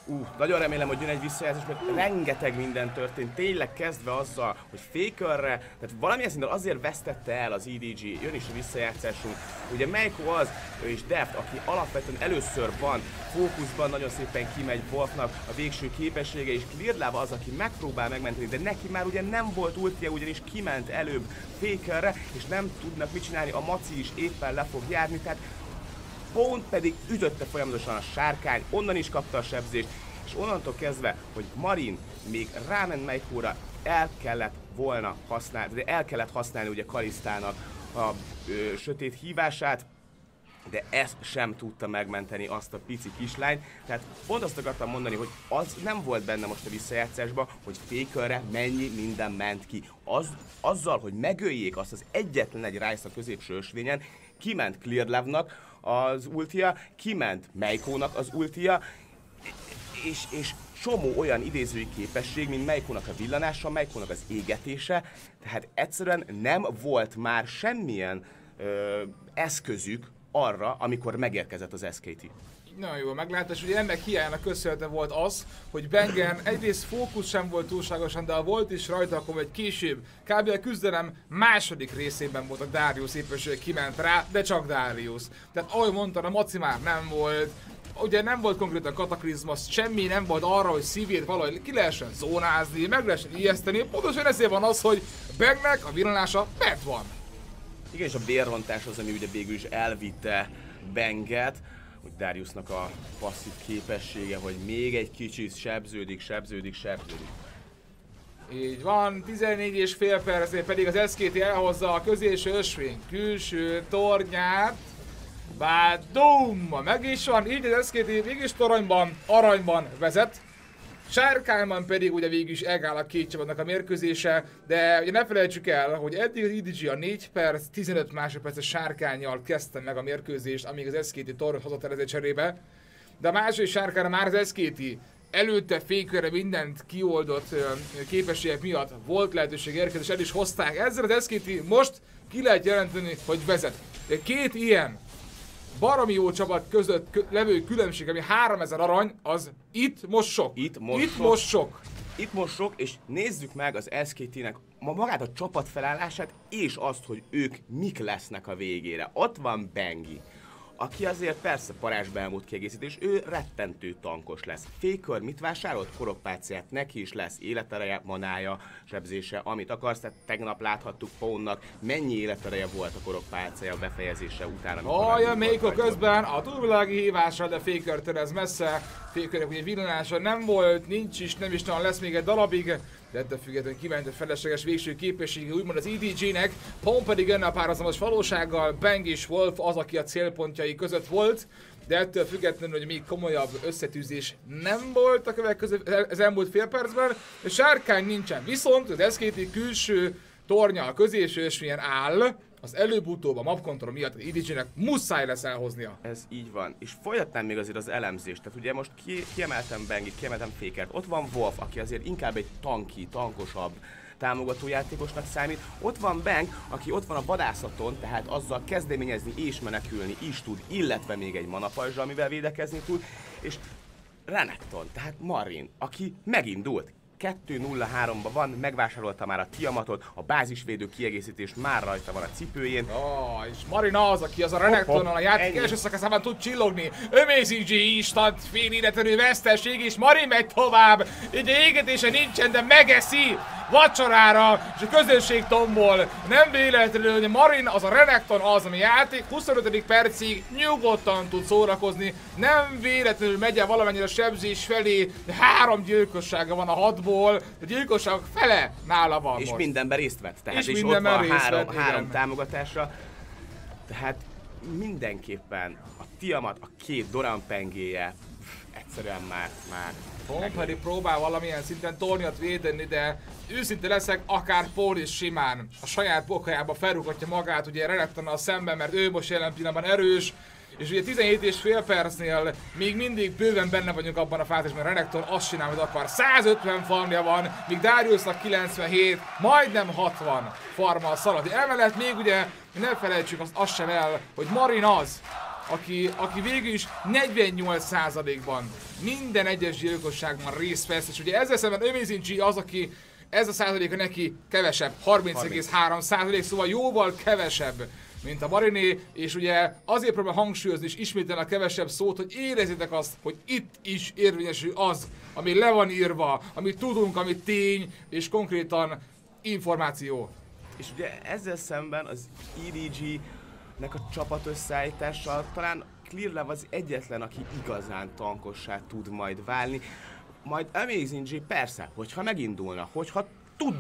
Nagyon remélem, hogy jön egy visszajelzés, mert rengeteg minden történt, tényleg kezdve azzal, hogy Fakerre, tehát valamilyen szinten azért vesztette el az EDG, jön is a visszajátszásunk. Ugye Meiko az, ő is Deft, aki alapvetően először van fókuszban, nagyon szépen kimegy Wolfnak a végső képessége, és Clearlove az, aki megpróbál megmenteni, de neki már ugye nem volt ultia, ugyanis kiment előbb Fakerre, és nem tudnak mit csinálni, a Maci is éppen le fog járni, tehát Pont pedig ütötte folyamatosan a sárkány, onnan is kapta a sebzést, és onnantól kezdve, hogy Marin még ráment Meikóra, el kellett volna használni, de el kellett használni ugye Kalisztának a sötét hívását, de ezt sem tudta megmenteni azt a pici kislányt. Tehát pont azt akartam mondani, hogy az nem volt benne most a visszajátszásban, hogy Fakerre mennyi minden ment ki. Azzal, hogy megöljék azt az egyetlen egy Ryze a középső ösvényen, kiment Clearlove-nak az ultia, kiment Meikónak az ultia, és csomó olyan idézői képesség, mint Meikónak a villanása, Meikónak az égetése, tehát egyszerűen nem volt már semmilyen eszközük arra, amikor megérkezett az SKT. Nagyon jó meglátás, hogy ennek hiányának köszönhető volt az, hogy Bengen egyrészt fókusz sem volt túlságosan, de ha volt is rajta, akkor egy később, kb. A küzdelem második részében volt a Darius éppensége kiment rá, de csak Darius. Tehát ahogy mondtam, a Maci már nem volt, ugye nem volt konkrétan kataklizma, semmi nem volt arra, hogy szívét valahogy ki lehessen zónázni, meg lehessen ijeszteni, pontosan ezért van az, hogy Bengnek a villanása bent van. Igen, és a bérrontás az, ami ugye végül is elvitte Benget, hogy Dariusnak a passzív képessége, hogy még egy kicsit sebződik. Így van, 14,5 percnél pedig az SKT elhozza a középső ösvény külső tornyát. Bádum! Meg is van, így az SKT végig aranyban vezet. Sárkányban pedig ugye végül is egáll a két csapatnak a mérkőzése, de ugye ne felejtsük el, hogy eddig az EDG a 4 perc, 15 másodperces sárkánnyal kezdte meg a mérkőzést, amíg az SKT tornyot hozott el ezért cserébe. De a második sárkányra már az SKT előtte Fakerre mindent kioldott képességek miatt volt lehetőség érkezni, és el is hozták. Ezzel az SKT most ki lehet jelenteni, hogy vezet. De két ilyen baromi jó csapat között levő különbség, ami 3000 arany, az itt most sok. Itt most sok, és nézzük meg az SKT-nek magát a csapatfelállását, és azt, hogy ők mik lesznek a végére. Ott van Bengi, aki azért persze parázsba elmúlt kiegészítés, ő rettentő tankos lesz. Faker mit vásárolt? Korokpáciát, neki is lesz életereje, manája, sebzése, amit akarsz, tehát tegnap láthattuk Pawnnak, mennyi életereje volt a korokpáciája befejezése után. Jön Meiko közben a túlvilági hívásra, de Faker-től ez messze. Fakernek ugye villanása nem volt, nincs is, nem is nagyon lesz még egy darabig. De ettől függetlenül kiment a felesleges végső képessége, úgymond az EDG-nek, Pawn pedig enne a párhuzamos valósággal, Bang és Wolf az, aki a célpontjai között volt, de ettől függetlenül, hogy még komolyabb összetűzés nem volt a következő, az elmúlt fél percben, és sárkány nincsen, viszont az SKT külső tornya a középső ösvényen áll, az előbb-utóbb a map control miatt az EDG-nek muszáj lesz elhoznia. Ez így van, és folytatnám még azért az elemzést, tehát ugye most kiemeltem Bangit, kiemeltem Fakert, ott van Wolf, aki azért inkább egy tankosabb támogató játékosnak számít, ott van Bang, aki ott van a vadászaton, tehát azzal kezdeményezni és menekülni is tud, illetve még egy manapajzsa, amivel védekezni tud, és Renekton, tehát Marin, aki megindult. 2-0-3-ban van, megvásárolta már a Tiamatot, a bázisvédő kiegészítés már rajta van a cipőjén. És Marina az, aki az a Renektonnal a játék első szakaszában tud csillogni. Amazing G instant fél életlenül veszteség, és Marin megy tovább. Egy égetése nincsen, de megeszi vacsorára, és a közönség tombol. Nem véletlenül, hogy Marin az a Renekton az, ami játék 25. percig nyugodtan tud szórakozni. Nem véletlenül megy el valamennyire a sebzés felé, de 3 gyilkossága van a 6-ból, a gyilkosságok fele nála van. És most. mindenben részt vett, tehát és ott van három támogatásra. Tehát mindenképpen a Tiamat, a két Doran pengéje egyszerűen már Pawn pedig próbál valamilyen szinten tornyot védeni, de őszinte leszek, akár Pawn is simán a saját bokájába felrúghatja magát ugye Renektonnal szemben, mert ő most jelen pillanatban erős. És ugye 17,5 percnél még mindig bőven benne vagyunk abban a fázisban, Renekton azt csinál, hogy akar. 150 farmja van, míg Dariusnak 97, majdnem 60 farmal szalad. Emellett még ugye ne felejtsük azt sem el, hogy Marin az, aki végül is 48%-ban minden egyes gyilkosságban részt vesz, és ugye ezzel szemben Amazing G az, aki ez a százaléka neki kevesebb, 30,3%, szóval jóval kevesebb, mint a Mariné, és ugye azért próbálom hangsúlyozni és ismételni a kevesebb szót, hogy érezzétek azt, hogy itt is érvényesül az, ami le van írva, amit tudunk, ami tény, és konkrétan információ. És ugye ezzel szemben az EDG-nek a csapat összeállítással talán Clearlove az egyetlen, aki igazán tankossá tud majd válni. Majd Amazing G persze, hogyha megindulna, hogyha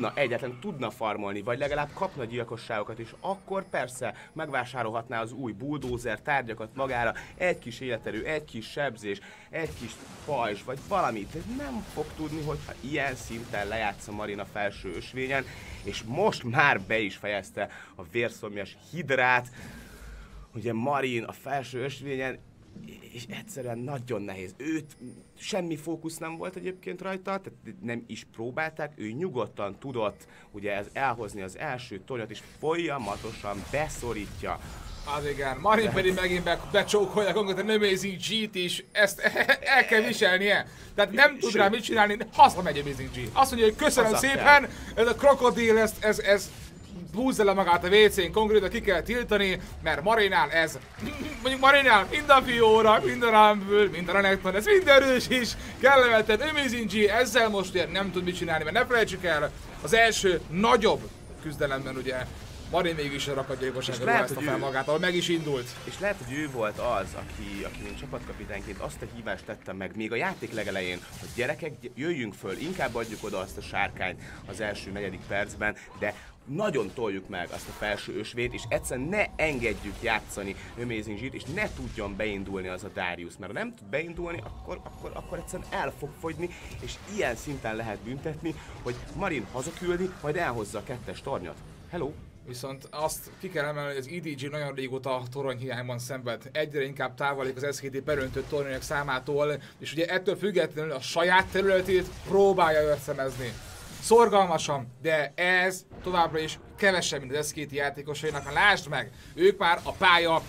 tudna farmolni, vagy legalább kapna gyilkosságokat is, akkor persze megvásárolhatná az új bulldozer tárgyakat magára, egy kis életerő, egy kis sebzés, egy kis pajzs, vagy valamit. Nem fog tudni, hogyha ilyen szinten lejátsza Marin a felső ösvényen, és most már be is fejezte a vérszomjas hidrát, ugye Marin a felső ösvényen, és egyszerűen nagyon nehéz. Őt semmi fókusz nem volt egyébként rajta, tehát nem is próbálták, ő nyugodtan tudott ugye elhozni az első tornyot, és folyamatosan beszorítja. Az igen, Marin pedig megint becsókolja konkrétan Amazing G-t is, ezt el kell viselnie. Tehát nem tud rá mit csinálni, hazamegy Amazing G. Azt mondja, hogy köszönöm szépen, ez a krokodil, ez húzza le magát a WC-n, konkrétan ki kell tiltani, mert Marinál ez, mondjuk Marinál mind a Fiora, mind a Rumble, mind a Renekton, ez mind erős is, kellemetlen. Amazing G ezzel most nem tud mit csinálni, mert ne felejtsük el, az első nagyobb küzdelemben ugye Marin mégis rakatgyilkosságra ruházta fel magát, ahol meg is indult. És lehet, hogy ő volt az, aki mint csapatkapitányként azt a hívást tette meg még a játék legelején, hogy gyerekek, jöjjünk föl, inkább adjuk oda azt a sárkányt az első 4. percben, de nagyon toljuk meg azt a felső ösvét, és egyszerűen ne engedjük játszani Amazing G-t, és ne tudjon beindulni az a Darius, mert ha nem tud beindulni, akkor egyszerűen el fog fogyni, és ilyen szinten lehet büntetni, hogy Marin hazaküldi, majd elhozza a 2-es tornyot. Hello! Viszont azt ki kell emelni, hogy az EDG nagyon régóta toronyhiányban szenved. Egyre inkább távolodik az SKT peröntő toronyok számától, és ugye ettől függetlenül a saját területét próbálja őrszemezni. Szorgalmasan, de ez továbbra is kevesebb, mint az SKT játékosainak. Lásd meg, ők már a pálya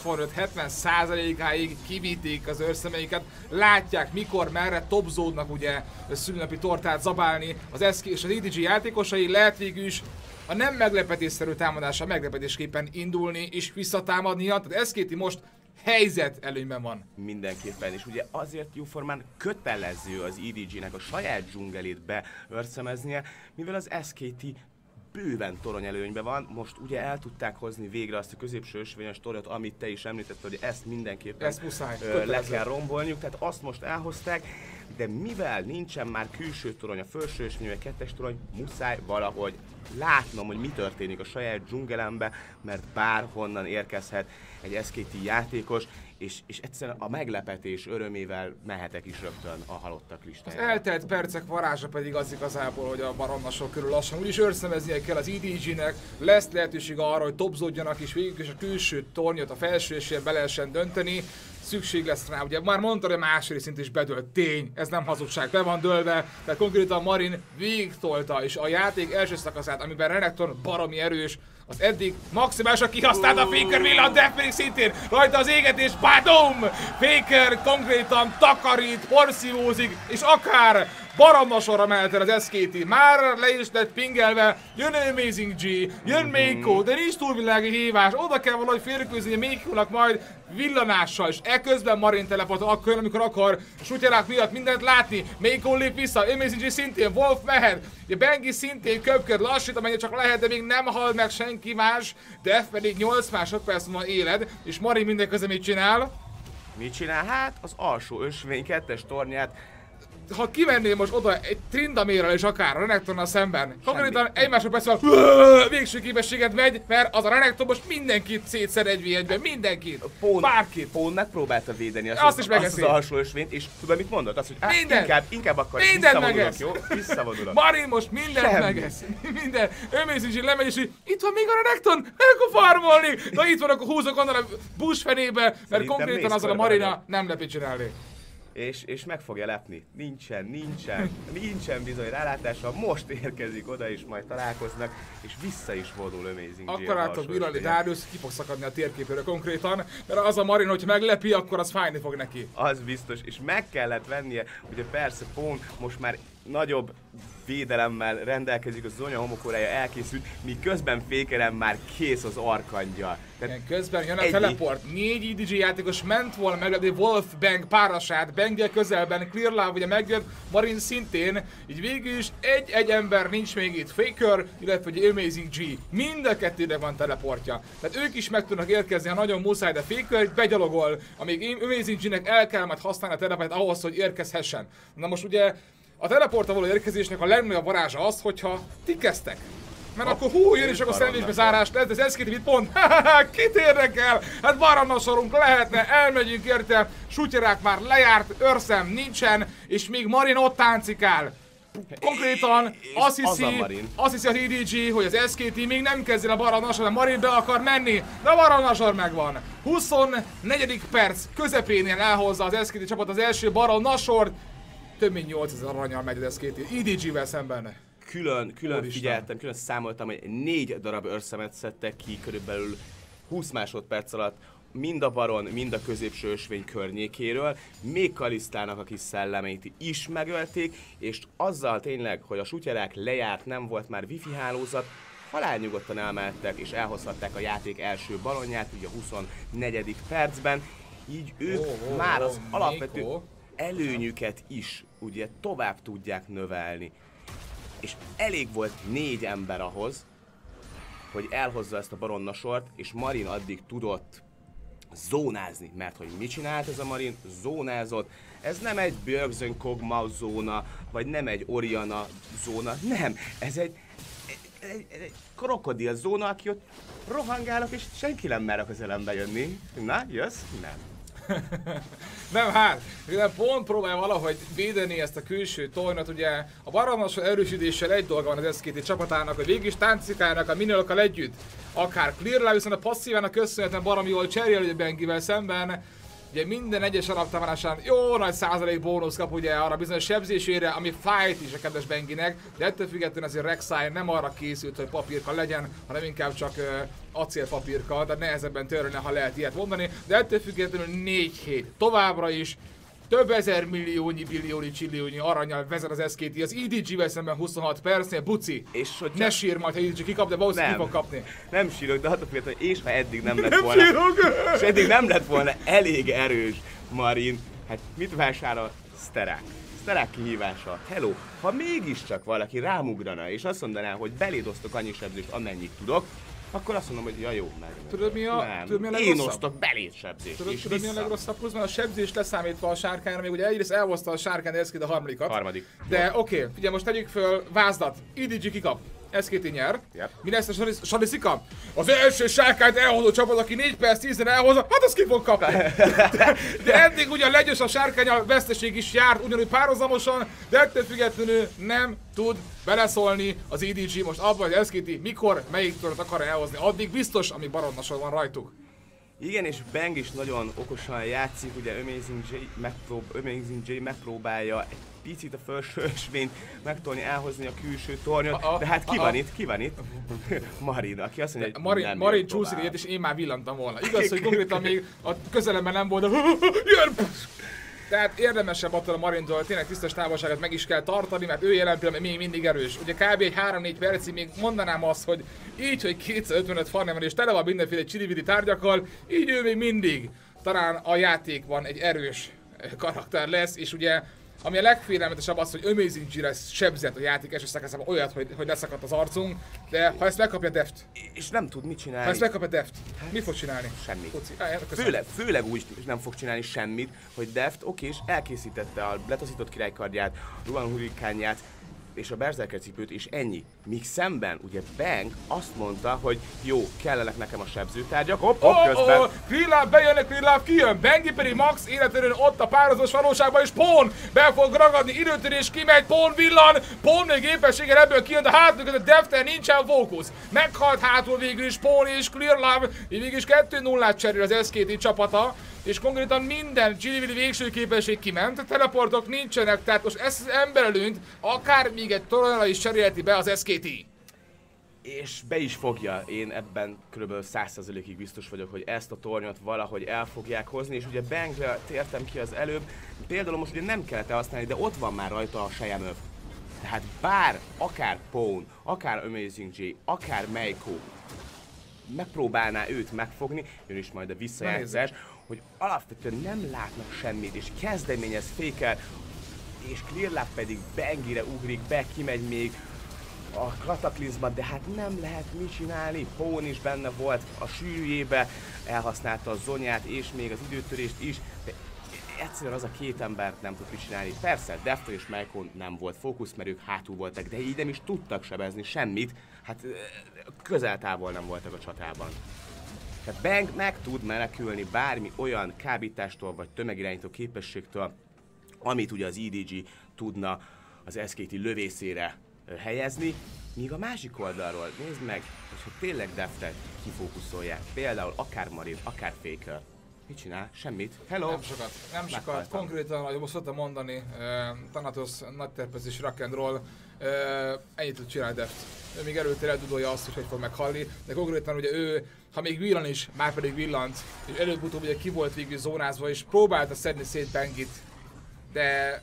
65-70%-áig kivitték az őrszemeiket, látják mikor, merre topzódnak ugye szülinapi tortát zabálni az SK és az EDG játékosai, lehet végül is a nem meglepetésszerű támadással meglepetésképpen indulni és visszatámadnia, tehát SKT most helyzet előnyben van. Mindenképpen, és ugye azért jóformán kötelező az EDG-nek a saját dzsungelét beőrszemeznie, mivel az SKT bőven toronyelőnyben van, most ugye el tudták hozni végre azt a középső ösvényes tornyot, amit te is említetted, hogy ezt mindenképpen le kell rombolniuk, tehát azt most elhozták, de mivel nincsen már külső torony, a felső ösvény, a 2-es torony, muszáj valahogy látnom, hogy mi történik a saját dzsungelembe, mert bárhonnan érkezhet egy SKT játékos, és egyszerűen a meglepetés örömével mehetek is rögtön a halottak listájára. Az eltelt percek varázsa pedig az igazából, hogy a baromnasok körül lassan úgyis őrszemeznie kell az EDG-nek, lesz lehetőség arra, hogy topzódjanak és végül is a külső tornyot, a felső esélyen be lehessen dönteni. Szükség lesz rá, ugye már mondta, hogy a második szint is bedölt, tény, ez nem hazugság, be van dőlve, de konkrétan Marin végigtolta, és a játék első szakaszát, amiben Renekton baromi erős, az eddig maximálisan kihasználta a Faker villan, de pedig szintén rajta az égetés, BADOM! Faker konkrétan takarít, porszívózik, és akár baromnasorra mehet el az SKT, már le is lett pingelve, jön Amazing G, jön Meiko, de nincs túlvilági hívás, oda kell valahogy félreközni Meikónak majd villanással, és eközben Marin teleport akkor, amikor akar, a sutyarák miatt mindent látni, Meiko lép vissza, Amazing G szintén, Wolf mehet, Bengi szintén köpköd, lassít, amennyire csak lehet, de még nem hal meg senki más, Def pedig 8 másodperc van éled, és Marin mindeközben mit csinál? Mit csinál? Hát az alsó ösvény 2-es tornyát. Ha kimennél most oda egy Trindamérrel és akár a Renektonnal szemben, konkrétan egy másodperc végső képességet megy, mert az a Renekton most mindenkit szétszer 1v1-ben, mindenkit, bárkit. Pón megpróbálta védeni azt is az alsó ösvényt, és tudod mit mondott? Azt, hogy inkább akkor visszavonulok, jó? Visszavonulok. Marin most mindent megesz. Minden. Amazing G lemegy, és itt van még a Renekton, meg akkor farmolni. Na itt van, akkor húzok onnan a bush fenébe, mert konkrétan azzal a Marina nem lehet csinálni. és meg fogja lepni. Nincsen bizony rálátása, most érkezik oda, és majd találkoznak, és vissza is vonul Amazing J. Akkor látok Virali Darius, ki fog szakadni a térképről konkrétan, mert az a Marin, hogy meglepi, akkor az fájni fog neki. Az biztos, és meg kellett vennie, ugye persze Pawn most már nagyobb védelemmel rendelkezik, a Zonya homokórája elkészült, míg közben Fakerem már kész az arkandja. Igen, közben jön a teleport, 4 EDG játékos ment volna meglepni Wolfbang párosát, Banggel közelben, Clear Love ugye megjött, Marin szintén, így végül is egy ember nincs még itt, Faker, illetve ugye Amazing G, mind a kettőnek van teleportja. Tehát ők is meg tudnak érkezni, ha nagyon muszáj, de Faker begyalogol, amíg Amazing G-nek el kell majd használni a teleportot ahhoz, hogy érkezhessen. Na most ugye a teleportra való érkezésnek a legnagyobb varázsa az, hogyha ti kezdtek. Mert akkor jön és akkor szendvicsbe zárás lesz, de ez SKT mit pont? Kit érdekel? Hát Barannasorunk lehetne, elmegyünk érte, sutyerák már lejárt, őrszem nincsen, és még Marin ott táncikál. Konkrétan azt hiszi az EDG, hogy az SKT még nem kezdi a Barannasor, de Marin be akar menni, de a Barannasor megvan. 24. perc közepénél elhozza az SKT csapat az első Barannasort. Több mint 8000 aranyal megy az SKT EDG-vel szemben. Külön figyeltem, külön számoltam, hogy 4 darab őrszemet szedtek ki körülbelül 20 másodperc alatt, mind a Baron, mind a középső ösvény környékéről, még Kalisztának a kis szellemét is megölték, és azzal tényleg, hogy a sutyerák lejárt, nem volt már wifi hálózat, halálnyugodtan elmehettek és elhozhatták a játék első baronját, ugye a 24. percben, így ők már az alapvető előnyüket is ugye tovább tudják növelni. És elég volt 4 ember ahhoz, hogy elhozza ezt a Baronnasort, és Marin addig tudott zónázni, mert hogy mit csinált ez a Marin? Zónázott. Ez nem egy Björkzön Kog'Maw zóna, vagy nem egy Orianna zóna, nem, ez egy krokodil zóna, aki ott rohangálok, és senki nem mer a közelembe jönni. Na, jössz? Nem. Nem, hát, pont próbálja valahogy védeni ezt a külső tornyot, ugye a Barannasor erősítéssel egy dolga van az SKT csapatának, hogy végig is táncikálnak a minőlokkal együtt, akár Clear Love, viszont a passzívának köszönhetően baromi jól cserél Bangivel szemben. Ugye minden egyes alaptámadásán jó nagy százalék bónusz kap ugye arra bizonyos sebzésére, ami fájt is a kedves Banginek, de ettől függetlenül azért Rek'Sai nem arra készült, hogy papírka legyen, hanem inkább csak acélpapírka, de nehezebben törölne, ha lehet ilyet mondani, de ettől függetlenül 4 hét továbbra is több ezer milliónyi, billiónyi, csilliónyi aranyal vezet az SKT az EDG-vel szemben 26 percnél. Buci, és ne sír majd, ha EDG kikap, de valószínűleg ki fog kapni. Nem sírok, de attól függetlenül, és ha eddig nem lett volna, és eddig nem lett volna elég erős Marin, hát mit vásárol? Szterák kihívása. Hello, ha mégiscsak valaki rámugrana, és azt mondaná, hogy beléd osztok annyi sebzést, amennyit tudok, akkor azt mondom, hogy ja jó, meg. Tudod mi a legrosszabb? Én osztok beléd sebzést, Tudod mi a legrosszabb plusz? Mert a sebzés leszámítva a sárkányra, még ugye egyrészt elhozta a sárkány SKT a harmadik. De oké, figyelj, most tegyük föl vázdat. EDG kikap. SKT nyer. Yep. Mi lesz a Shadisika? Az első sárkányt elhozó csapat, aki 4 perc 10-re elhozza, hát az ki fog kapni. De eddig ugyan legyős a sárkány, a veszteség is járt ugyanúgy párhuzamosan, de ettől függetlenül nem tud beleszólni az EDG most abban, hogy az SKT mikor, melyik tudat akar elhozni. Addig biztos, amíg Baronnasor van rajtuk. Igen, és Bang is nagyon okosan játszik, ugye Amazing J megpróbálja egy picit a felső ösvényt megtolni, elhozni a külső tornyot, de hát ki van itt? Marin, aki azt mondja, hogy Marin csúszik egyet, és én már villantam volna. Igaz, hogy konkrétan még a közelemben nem volt, de jön! Tehát érdemesebb attól a Marintól, tényleg tisztes távolságot meg is kell tartani, mert ő jelen pillanatban még mindig erős. Ugye kb. Egy 3-4 percig még mondanám azt, hogy így, hogy 255 farmja van és tele van mindenféle csili-vidi tárgyakkal, így ő még mindig talán a játékban egy erős karakter lesz, és ugye ami a legfélelmetesebb az, hogy Amazing G-re sebzett a játék első szakaszában olyat, hogy leszakadt az arcunk, de ha ezt megkapja Deft. És nem tud mit csinálni. Ha ezt megkapja Deft, mit fog csinálni? Semmit. Főleg úgy nem fog csinálni semmit, hogy Deft és elkészítette a letaszított királykardját, Ruan hurikánját és a Berserker cipőt, és ennyi. Míg szemben, ugye Bang azt mondta, hogy jó, kellenek nekem a sebzőtárgyak, közben. Clear Love bejönnek, Clear Love kijön, Bangi pedig max életerőn ott a párhuzamos valóságban, és Pawn be fog ragadni, időtörés kimegy, Pawn villan, Pawn még éppenséggel ebből kijön, de hátul között Deften nincsen fókusz. Meghalt hátul végül is Pawn és Clear Love, így végül is 2-0-át cserél az SKT csapata. és konkrétan minden csili végső képesség kiment, a teleportok nincsenek, tehát most ezt az emberelőnyt akár még egy toronyra is cserélheti be az SKT. És be is fogja, én ebben kb. 100%-ig biztos vagyok, hogy ezt a tornyot valahogy el fogják hozni, és ugye Bangre tértem ki az előbb, például most ugye nem kellett használni, de ott van már rajta a Shyamöv. Tehát bár akár Pawn, akár Amazing J, akár Meiko megpróbálná őt megfogni, jön is majd a visszajátszás, hogy alapvetően nem látnak semmit, és kezdeményez Faker, és Clearlap pedig Bangire ugrik be, kimegy még a kataklizma, de hát nem lehet mit csinálni. Pawn is benne volt a sűrűjébe, elhasználta a zonyát és még az időtörést is, de egyszerűen az a két embert nem tud mit csinálni. Persze, Defton és Meiko nem volt fókusz, mert ők hátul voltak, de így nem is tudtak sebezni semmit, hát közel-távol nem voltak a csatában. Tehát Bang meg tud menekülni bármi olyan kábítástól vagy tömegirányító képességtől, amit ugye az EDG tudna az SKT lövészére helyezni, míg a másik oldalról nézd meg, hogyha tényleg Deftet kifókuszolják, például akár Marin, akár Faker. Mit csinál? Semmit. Hello! Nem sokat. Konkrétan, ahogy most szoktam mondani, Thanatos nagy terpezés rock and roll, ennyit tud csinálni Deft. Ő még előtte eldudolja azt, hogy fog meghalni, de konkrétan ugye ő, ha még villan is, már pedig villant, és előbb-utóbb ugye ki volt végül zónázva, és próbálta szedni szét Bangit, de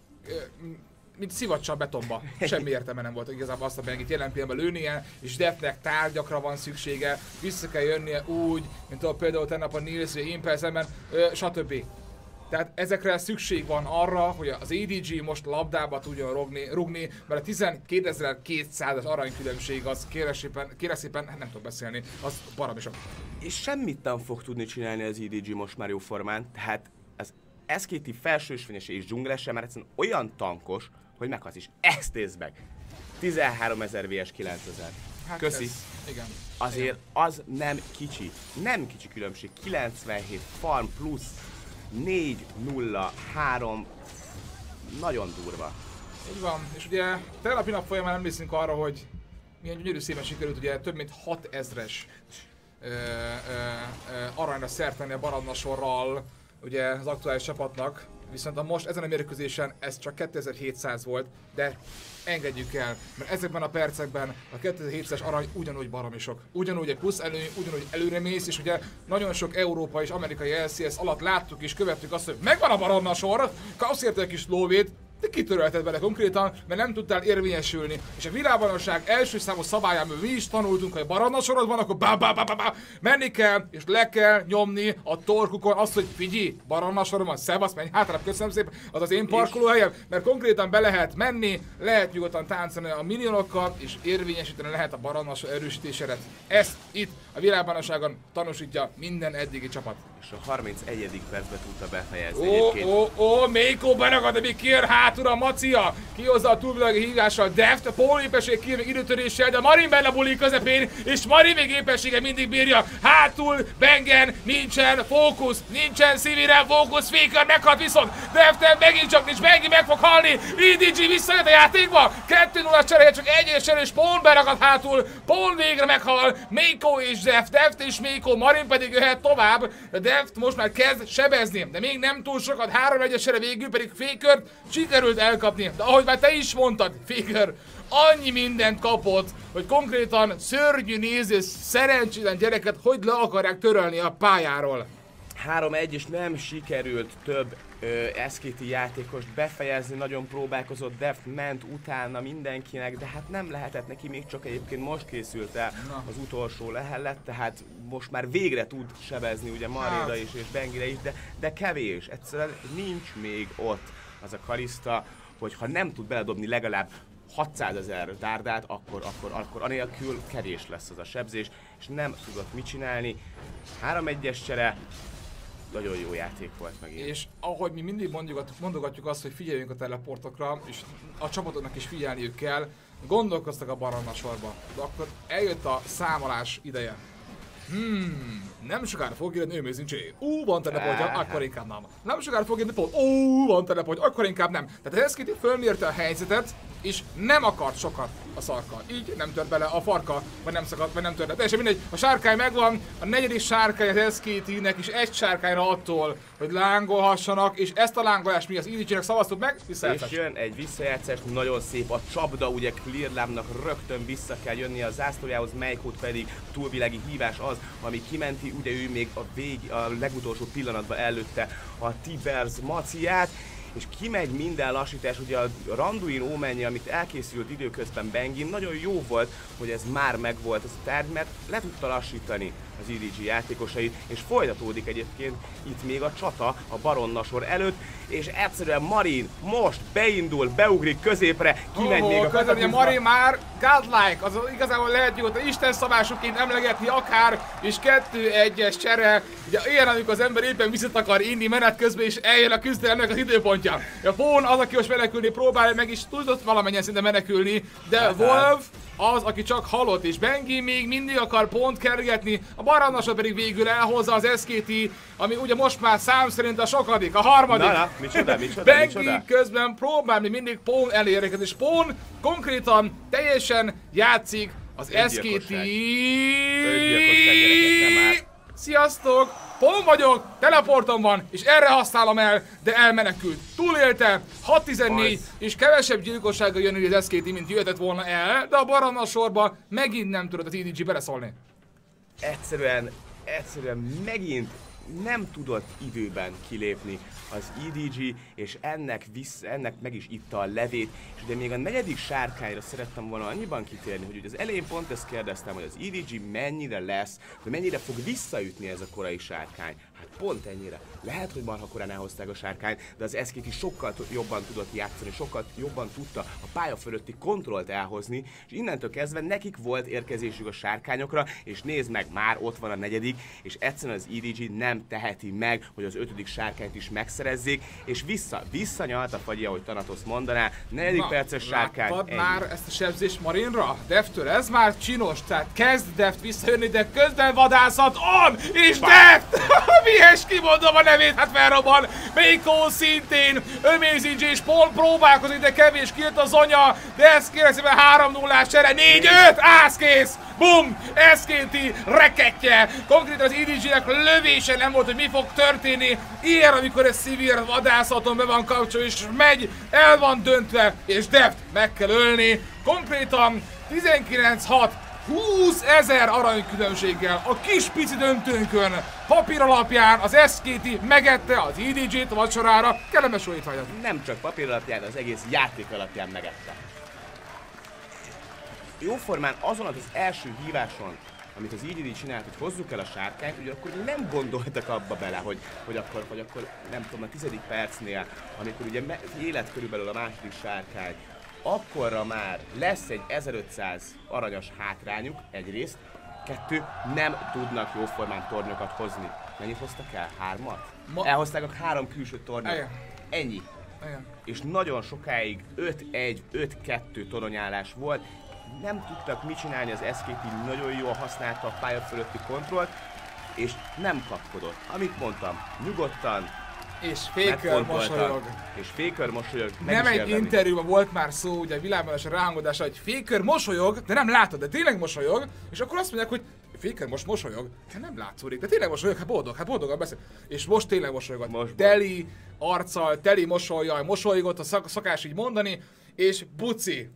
mint szivacsal betonba. Semmi értelme nem volt igazából azt a Bangit jelen pillanatban lőnie, és Deftnek tárgyakra van szüksége, vissza kell jönnie úgy, mint ahol például tegnap a Nils, vagy Impel szemben, stb. Tehát ezekre szükség van arra, hogy az EDG most labdába tudjon rugni, mert a 12.200-as aranykülönbség az kérem szépen, nem tudok beszélni, az baromi sok. És semmit nem fog tudni csinálni az EDG most már jó formán, tehát az SKT felsősvényese és dzsunglese már egyszerűen olyan tankos, hogy meghalsz is. Ezt nézd meg! 13.000 vs 9.000. Hát köszi. Ez, igen. Azért igen. Az nem kicsi. Nem kicsi különbség. 97 farm plusz 4-0-3. Nagyon durva. Így van. És ugye tegnapi nap folyamán emlékszünk arra, hogy milyen gyönyörű szépen sikerült ugye több mint 6000-es aranyra szert tenni a Barannasorral ugye az aktuális csapatnak. Viszont most ezen a mérkőzésen ez csak 2700 volt, de engedjük el, mert ezekben a percekben a 2700-es arany ugyanúgy baromi sok. Ugyanúgy egy plusz előny, ugyanúgy előre mész, és ugye nagyon sok európai és amerikai LCS alatt láttuk és követtük azt, hogy megvan a Barannasor, kapsz érte egy kis lóvét, de kitörölted vele konkrétan, mert nem tudtál érvényesülni. És a világbajnokság első számú szabályában mi is tanultunk, hogy a Barannasorod van, akkor menni kell, és le kell nyomni a torkukon azt, hogy figyelj, Barannasoron van, szevasz, menj hátra, köszönöm szépen, az az én parkolóhelyem, mert konkrétan be lehet menni, lehet nyugodtan táncolni a minionokkal, és érvényesíteni lehet a Barannasor erősítéseret. Ezt itt a világbajnokságon tanúsítja minden eddigi csapat. És a 31. percben tudta befejezni egyébként. Meiko beragad, de még kér hátul a Macia, kihozza a túlvilági hívással, Deft, a pólépesség kír még időtöréssel, de Marin benne buli közepén, és Marin még épessége mindig bírja. Hátul, Bengen, nincsen fókusz, nincsen szívére fókusz, Faker meghalt viszont, Deften megint csak nincs, Bengi meg fog halni, EDG visszajött a játékba, 2-0 cseréje, csak egy és Pawn beragad hátul, Pawn végre meghal, Meiko és Deft és Meiko, Marin pedig jöhet tovább, de Deft most már kezd sebezni, de még nem túl sokat, 3-1-esre végül pedig Fakert sikerült elkapni, de ahogy már te is mondtad, Faker annyi mindent kapott, hogy konkrétan szörnyű néző, szerencsétlen gyereket hogy le akarják törölni a pályáról. 3-1 és nem sikerült több SKT játékost befejezni, nagyon próbálkozott, Deft ment utána mindenkinek, de hát nem lehetett neki, még csak egyébként most készült el az utolsó lehellet, tehát most már végre tud sebezni ugye Marinra is és Bangire is, de kevés, egyszerűen nincs még ott az a Kalista, hogy ha nem tud beledobni legalább 600 000 dárdát, akkor anélkül kevés lesz az a sebzés, és nem tudott mit csinálni. 3-1-es csere, nagyon jó játék volt megint. És ahogy mi mindig mondogatjuk azt, hogy figyeljünk a teleportokra, és a csapatoknak is figyelniük kell, gondolkoztak a Barannasorba, de akkor eljött a számolás ideje. Nem sokára fog jönni Amazing J. Van teleportja, akkor inkább nem. Nem sokára fog jönni pont. Van teleportja, akkor inkább nem. Tehát az SKT fölmérte a helyzetet, és nem akart sokat a szarkkal. Így nem tört bele a farka, vagy nem szakadt, vagy nem tört bele. Teljesen mindegy, a sárkány megvan, a negyedik sárkány az SKT-nek is egy sárkányra attól, hogy lángolhassanak, és ezt a lángolást mi az EDG-nek szavaztuk meg, visszajátszás. És jön egy visszajátszás, nagyon szép a csapda, ugye Clear Lab-nak rögtön vissza kell jönni a zászlójához, Meikót pedig túlvilági hívás az, ami kimenti, ugye ő még a legutolsó pillanatban előtte a Tibers Maciát, és kimegy minden lassítás, ugye a Randuin Omenje, amit elkészült időközben Bengin, nagyon jó volt, hogy ez már megvolt ez a tárgy, mert le tudta lassítani az EDG játékosait, és folytatódik egyébként itt még a csata a Baronna sor előtt, és egyszerűen Marin most beindul, beugrik középre, kimegy még a közben, Marin már godlike, az igazából lehet nyugodtan Isten szabásokként emlegetni akár, és 2-1-es csere, ugye ilyen, amikor az ember éppen visszat akar inni menet közben, és eljön a küzdelemnek az időpontja. A Pón az, aki most menekülni próbál, meg is tudott valamennyien szinte menekülni, de Wolf az, aki csak halott, és Bengi még mindig akar pont kergetni, a Barannasod pedig végül elhozza az SKT, ami ugye most már szám szerint a sokadik, a harmadik. Na, micsoda. Bengi közben próbál még mindig Pón elérkezni, és Pón konkrétan teljesen játszik az SKT. Sziasztok! Pont vagyok, teleportom van, és erre használom el, de elmenekült. Túlélte, 6-14, és kevesebb gyilkossággal jön az SKT, mint jöhetett volna el, de a Baranna sorba megint nem tudott az EDG beleszólni. Egyszerűen megint nem tudott időben kilépni az EDG, és ennek meg is itta a levét, és ugye még a negyedik sárkányra szerettem volna annyiban kitérni, hogy ugye az elején pont ezt kérdeztem, hogy az EDG mennyire lesz, hogy mennyire fog visszaütni ez a korai sárkány. Hát pont ennyire. Lehet, hogy marha korán elhozták a sárkányt, de az SKT sokkal jobban tudott játszani, sokkal jobban tudta a pálya fölötti kontrollt elhozni, és innentől kezdve nekik volt érkezésük a sárkányokra, és nézd meg, már ott van a negyedik, és egyszerűen az EDG nem teheti meg, hogy az ötödik sárkányt is megszerezzék, és visszanyalt a fagyi, ahogy Thanatos mondaná, negyedik perces sárkány. Láttad már ezt a sebzést Marinra? Deftől ez már csinos, tehát kezd Deft visszajönni, de közben vadászat on, és Deft! Mihez kimondom a nevét, hát felrobban! Meiko szintén, Amazing J és Paul próbálkozik, de kevés kilt az anya, de ez kérlek szépen 3-0-ás csere, 4-5, ászkész! Bum! SKT rekettje! Konkrétan az EDG-nek lövése nem volt, hogy mi fog történni. Ilyen, amikor ez Sivir vadászaton be van kapcsolva, és megy, el van döntve, és Deft meg kell ölni. Konkrétan 19-6, 20 000 aranykülönbséggel a kis pici döntőnkön. Papír alapján az SKT megette az EDG-t a vacsorára. Kellemes jó étvágyat! Nem csak papír alapján, az egész játék alapján megette. Jóformán azon az első híváson, amit az EDG csinált, hogy hozzuk el a sárkányt, ugye akkor nem gondoltak abba bele, hogy akkor nem tudom, a 10. percnél, amikor ugye élet körülbelül a második sárkány, akkorra már lesz egy 1500 aranyas hátrányuk, egyrészt, 2, nem tudnak jóformán tornyokat hozni. Mennyit hoztak el? 3-at? Elhozták a 3 külső tornyot. Ennyi. És nagyon sokáig 5-1, 5-2 toronyállás volt. Nem tudtak mit csinálni, az SKT nagyon jól használta a pálya fölötti kontrollt, és nem kapkodott. Amit mondtam, nyugodtan, és Faker mosolyog. És Faker mosolyog. Nem egy interjúban volt már szó, ugye világban a ráhangodása, hogy Faker mosolyog, de nem látod, de tényleg mosolyog, és akkor azt mondják, hogy Faker most mosolyog, de nem látszódik, de tényleg mosolyog, hát boldogan beszél. És most tényleg mosolygott. Teli arccal, teli mosollyal, mosolygott, a szokás így mondani, és buci.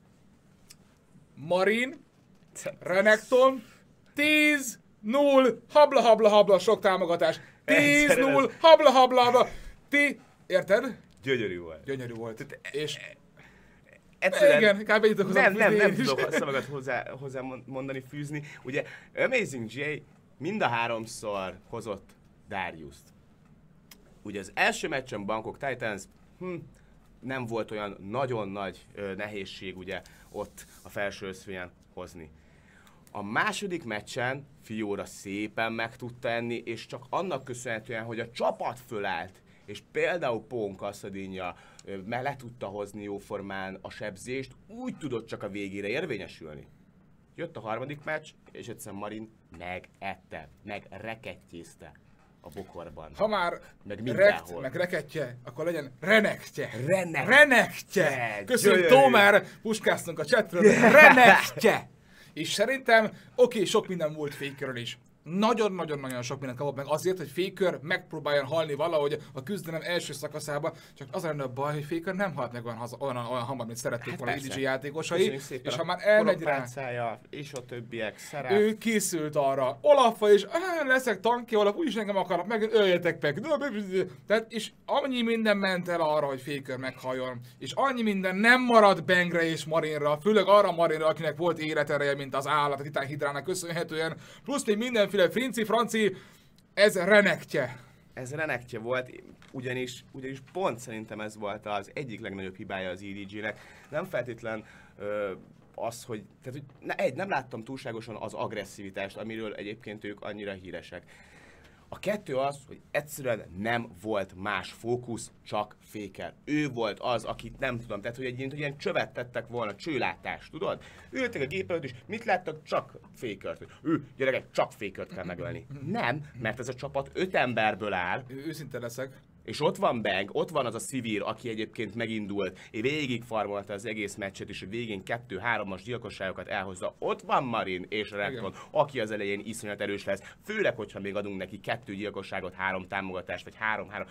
Marin, Renekton, 10-0, habla, sok támogatás. 10-0, habla. Érted? Gyönyörű volt. Gyönyörű volt. És egyszerűen igen, kb. Így tudok nem tudok szavakat hozzá mondani, fűzni. Ugye Amazing J mind a 3-szor hozott Dariust. Ugye az első meccsen Bangkok Titans, nem volt olyan nagyon nagy nehézség ugye ott a felső öszvényen hozni. A második meccsen Fiora szépen meg tudta enni, és csak annak köszönhetően, hogy a csapat fölállt, és például Pón Kasszadinja le tudta hozni jóformán a sebzést, úgy tudott csak a végére érvényesülni. Jött a harmadik meccs, és egyszerűen Marin megette, megrekettyézte a bokorban. Ha már meg mindenhol. meg reketje, akkor legyen renektje. Renektje. Renektje. Köszönjük, Tómer, puskáztunk a chatről. Renektje. És szerintem, sok minden múlt Fakerről is. Nagyon-nagyon-nagyon sok mindent kapott meg azért, hogy Faker megpróbáljon halni valahogy a küzdelem első szakaszában, csak az lenne a baj, hogy Faker nem halt meg olyan hamar, mint szerették volna EDG játékosai, és ha már elmegy rá, és a többiek szerep. ő készült arra, Olaffal is, leszek tanki, Olaf, úgyis engem akarnak meg, öljetek meg. Tehát, és annyi minden ment el arra, hogy Faker meghalljon, és annyi minden nem maradt Bangre és Marinra, főleg arra Marinra, akinek volt életereje, mint az állat, a Titán Hydrának köszönhetően, plusz még mindenféle franci, ez renektje. Ez renektje volt, ugyanis pont szerintem ez volt az egyik legnagyobb hibája az EDG-nek. Nem feltétlen az, hogy, tehát, hogy nem láttam túlságosan az agresszivitást, amiről egyébként ők annyira híresek. A kettő az, hogy egyszerűen nem volt más fókusz, csak Faker. Ő volt az, akit nem tudom, tehát hogy egy ilyen csövet tettek volna, csőlátást, tudod? Ültek a gép előtt és mit láttak? Csak Fakert. Gyerekek, csak Fakert kell megölni. Nem, mert ez a csapat 5 emberből áll. Őszinte leszek. És ott van Bang, ott van az a Sivir, aki egyébként megindult, végig farmolta az egész meccset, és a végén 2-3-as gyilkosságokat elhozza. Ott van Marin és Renekton, aki az elején iszonyat erős lesz, főleg, hogyha még adunk neki 2 gyilkosságot, 3 támogatást, vagy 3-3.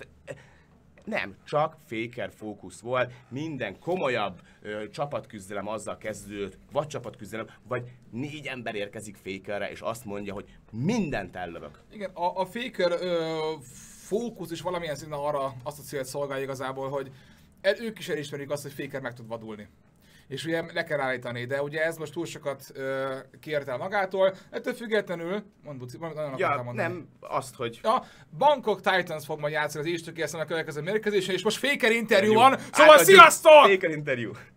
Nem, csak Faker fókusz volt, minden komolyabb csapatküzdelem azzal kezdődött, vagy csapatküzdelem, vagy 4 ember érkezik Fakerre, és azt mondja, hogy mindent ellövök. Igen, a Faker fókusz is valamilyen szinten arra azt a célt szolgálja igazából, hogy ők is elismerik azt, hogy Faker meg tud vadulni. És ugye le kell állítani, de ugye ez most túl sokat kért el magától, ettől függetlenül, nagyon akartam mondani. Nem azt, hogy... A Bangkok Titans fog majd játszani az East-től a következő mérkőzésen, és most Faker interjú van, szóval sziasztok! Faker interjú.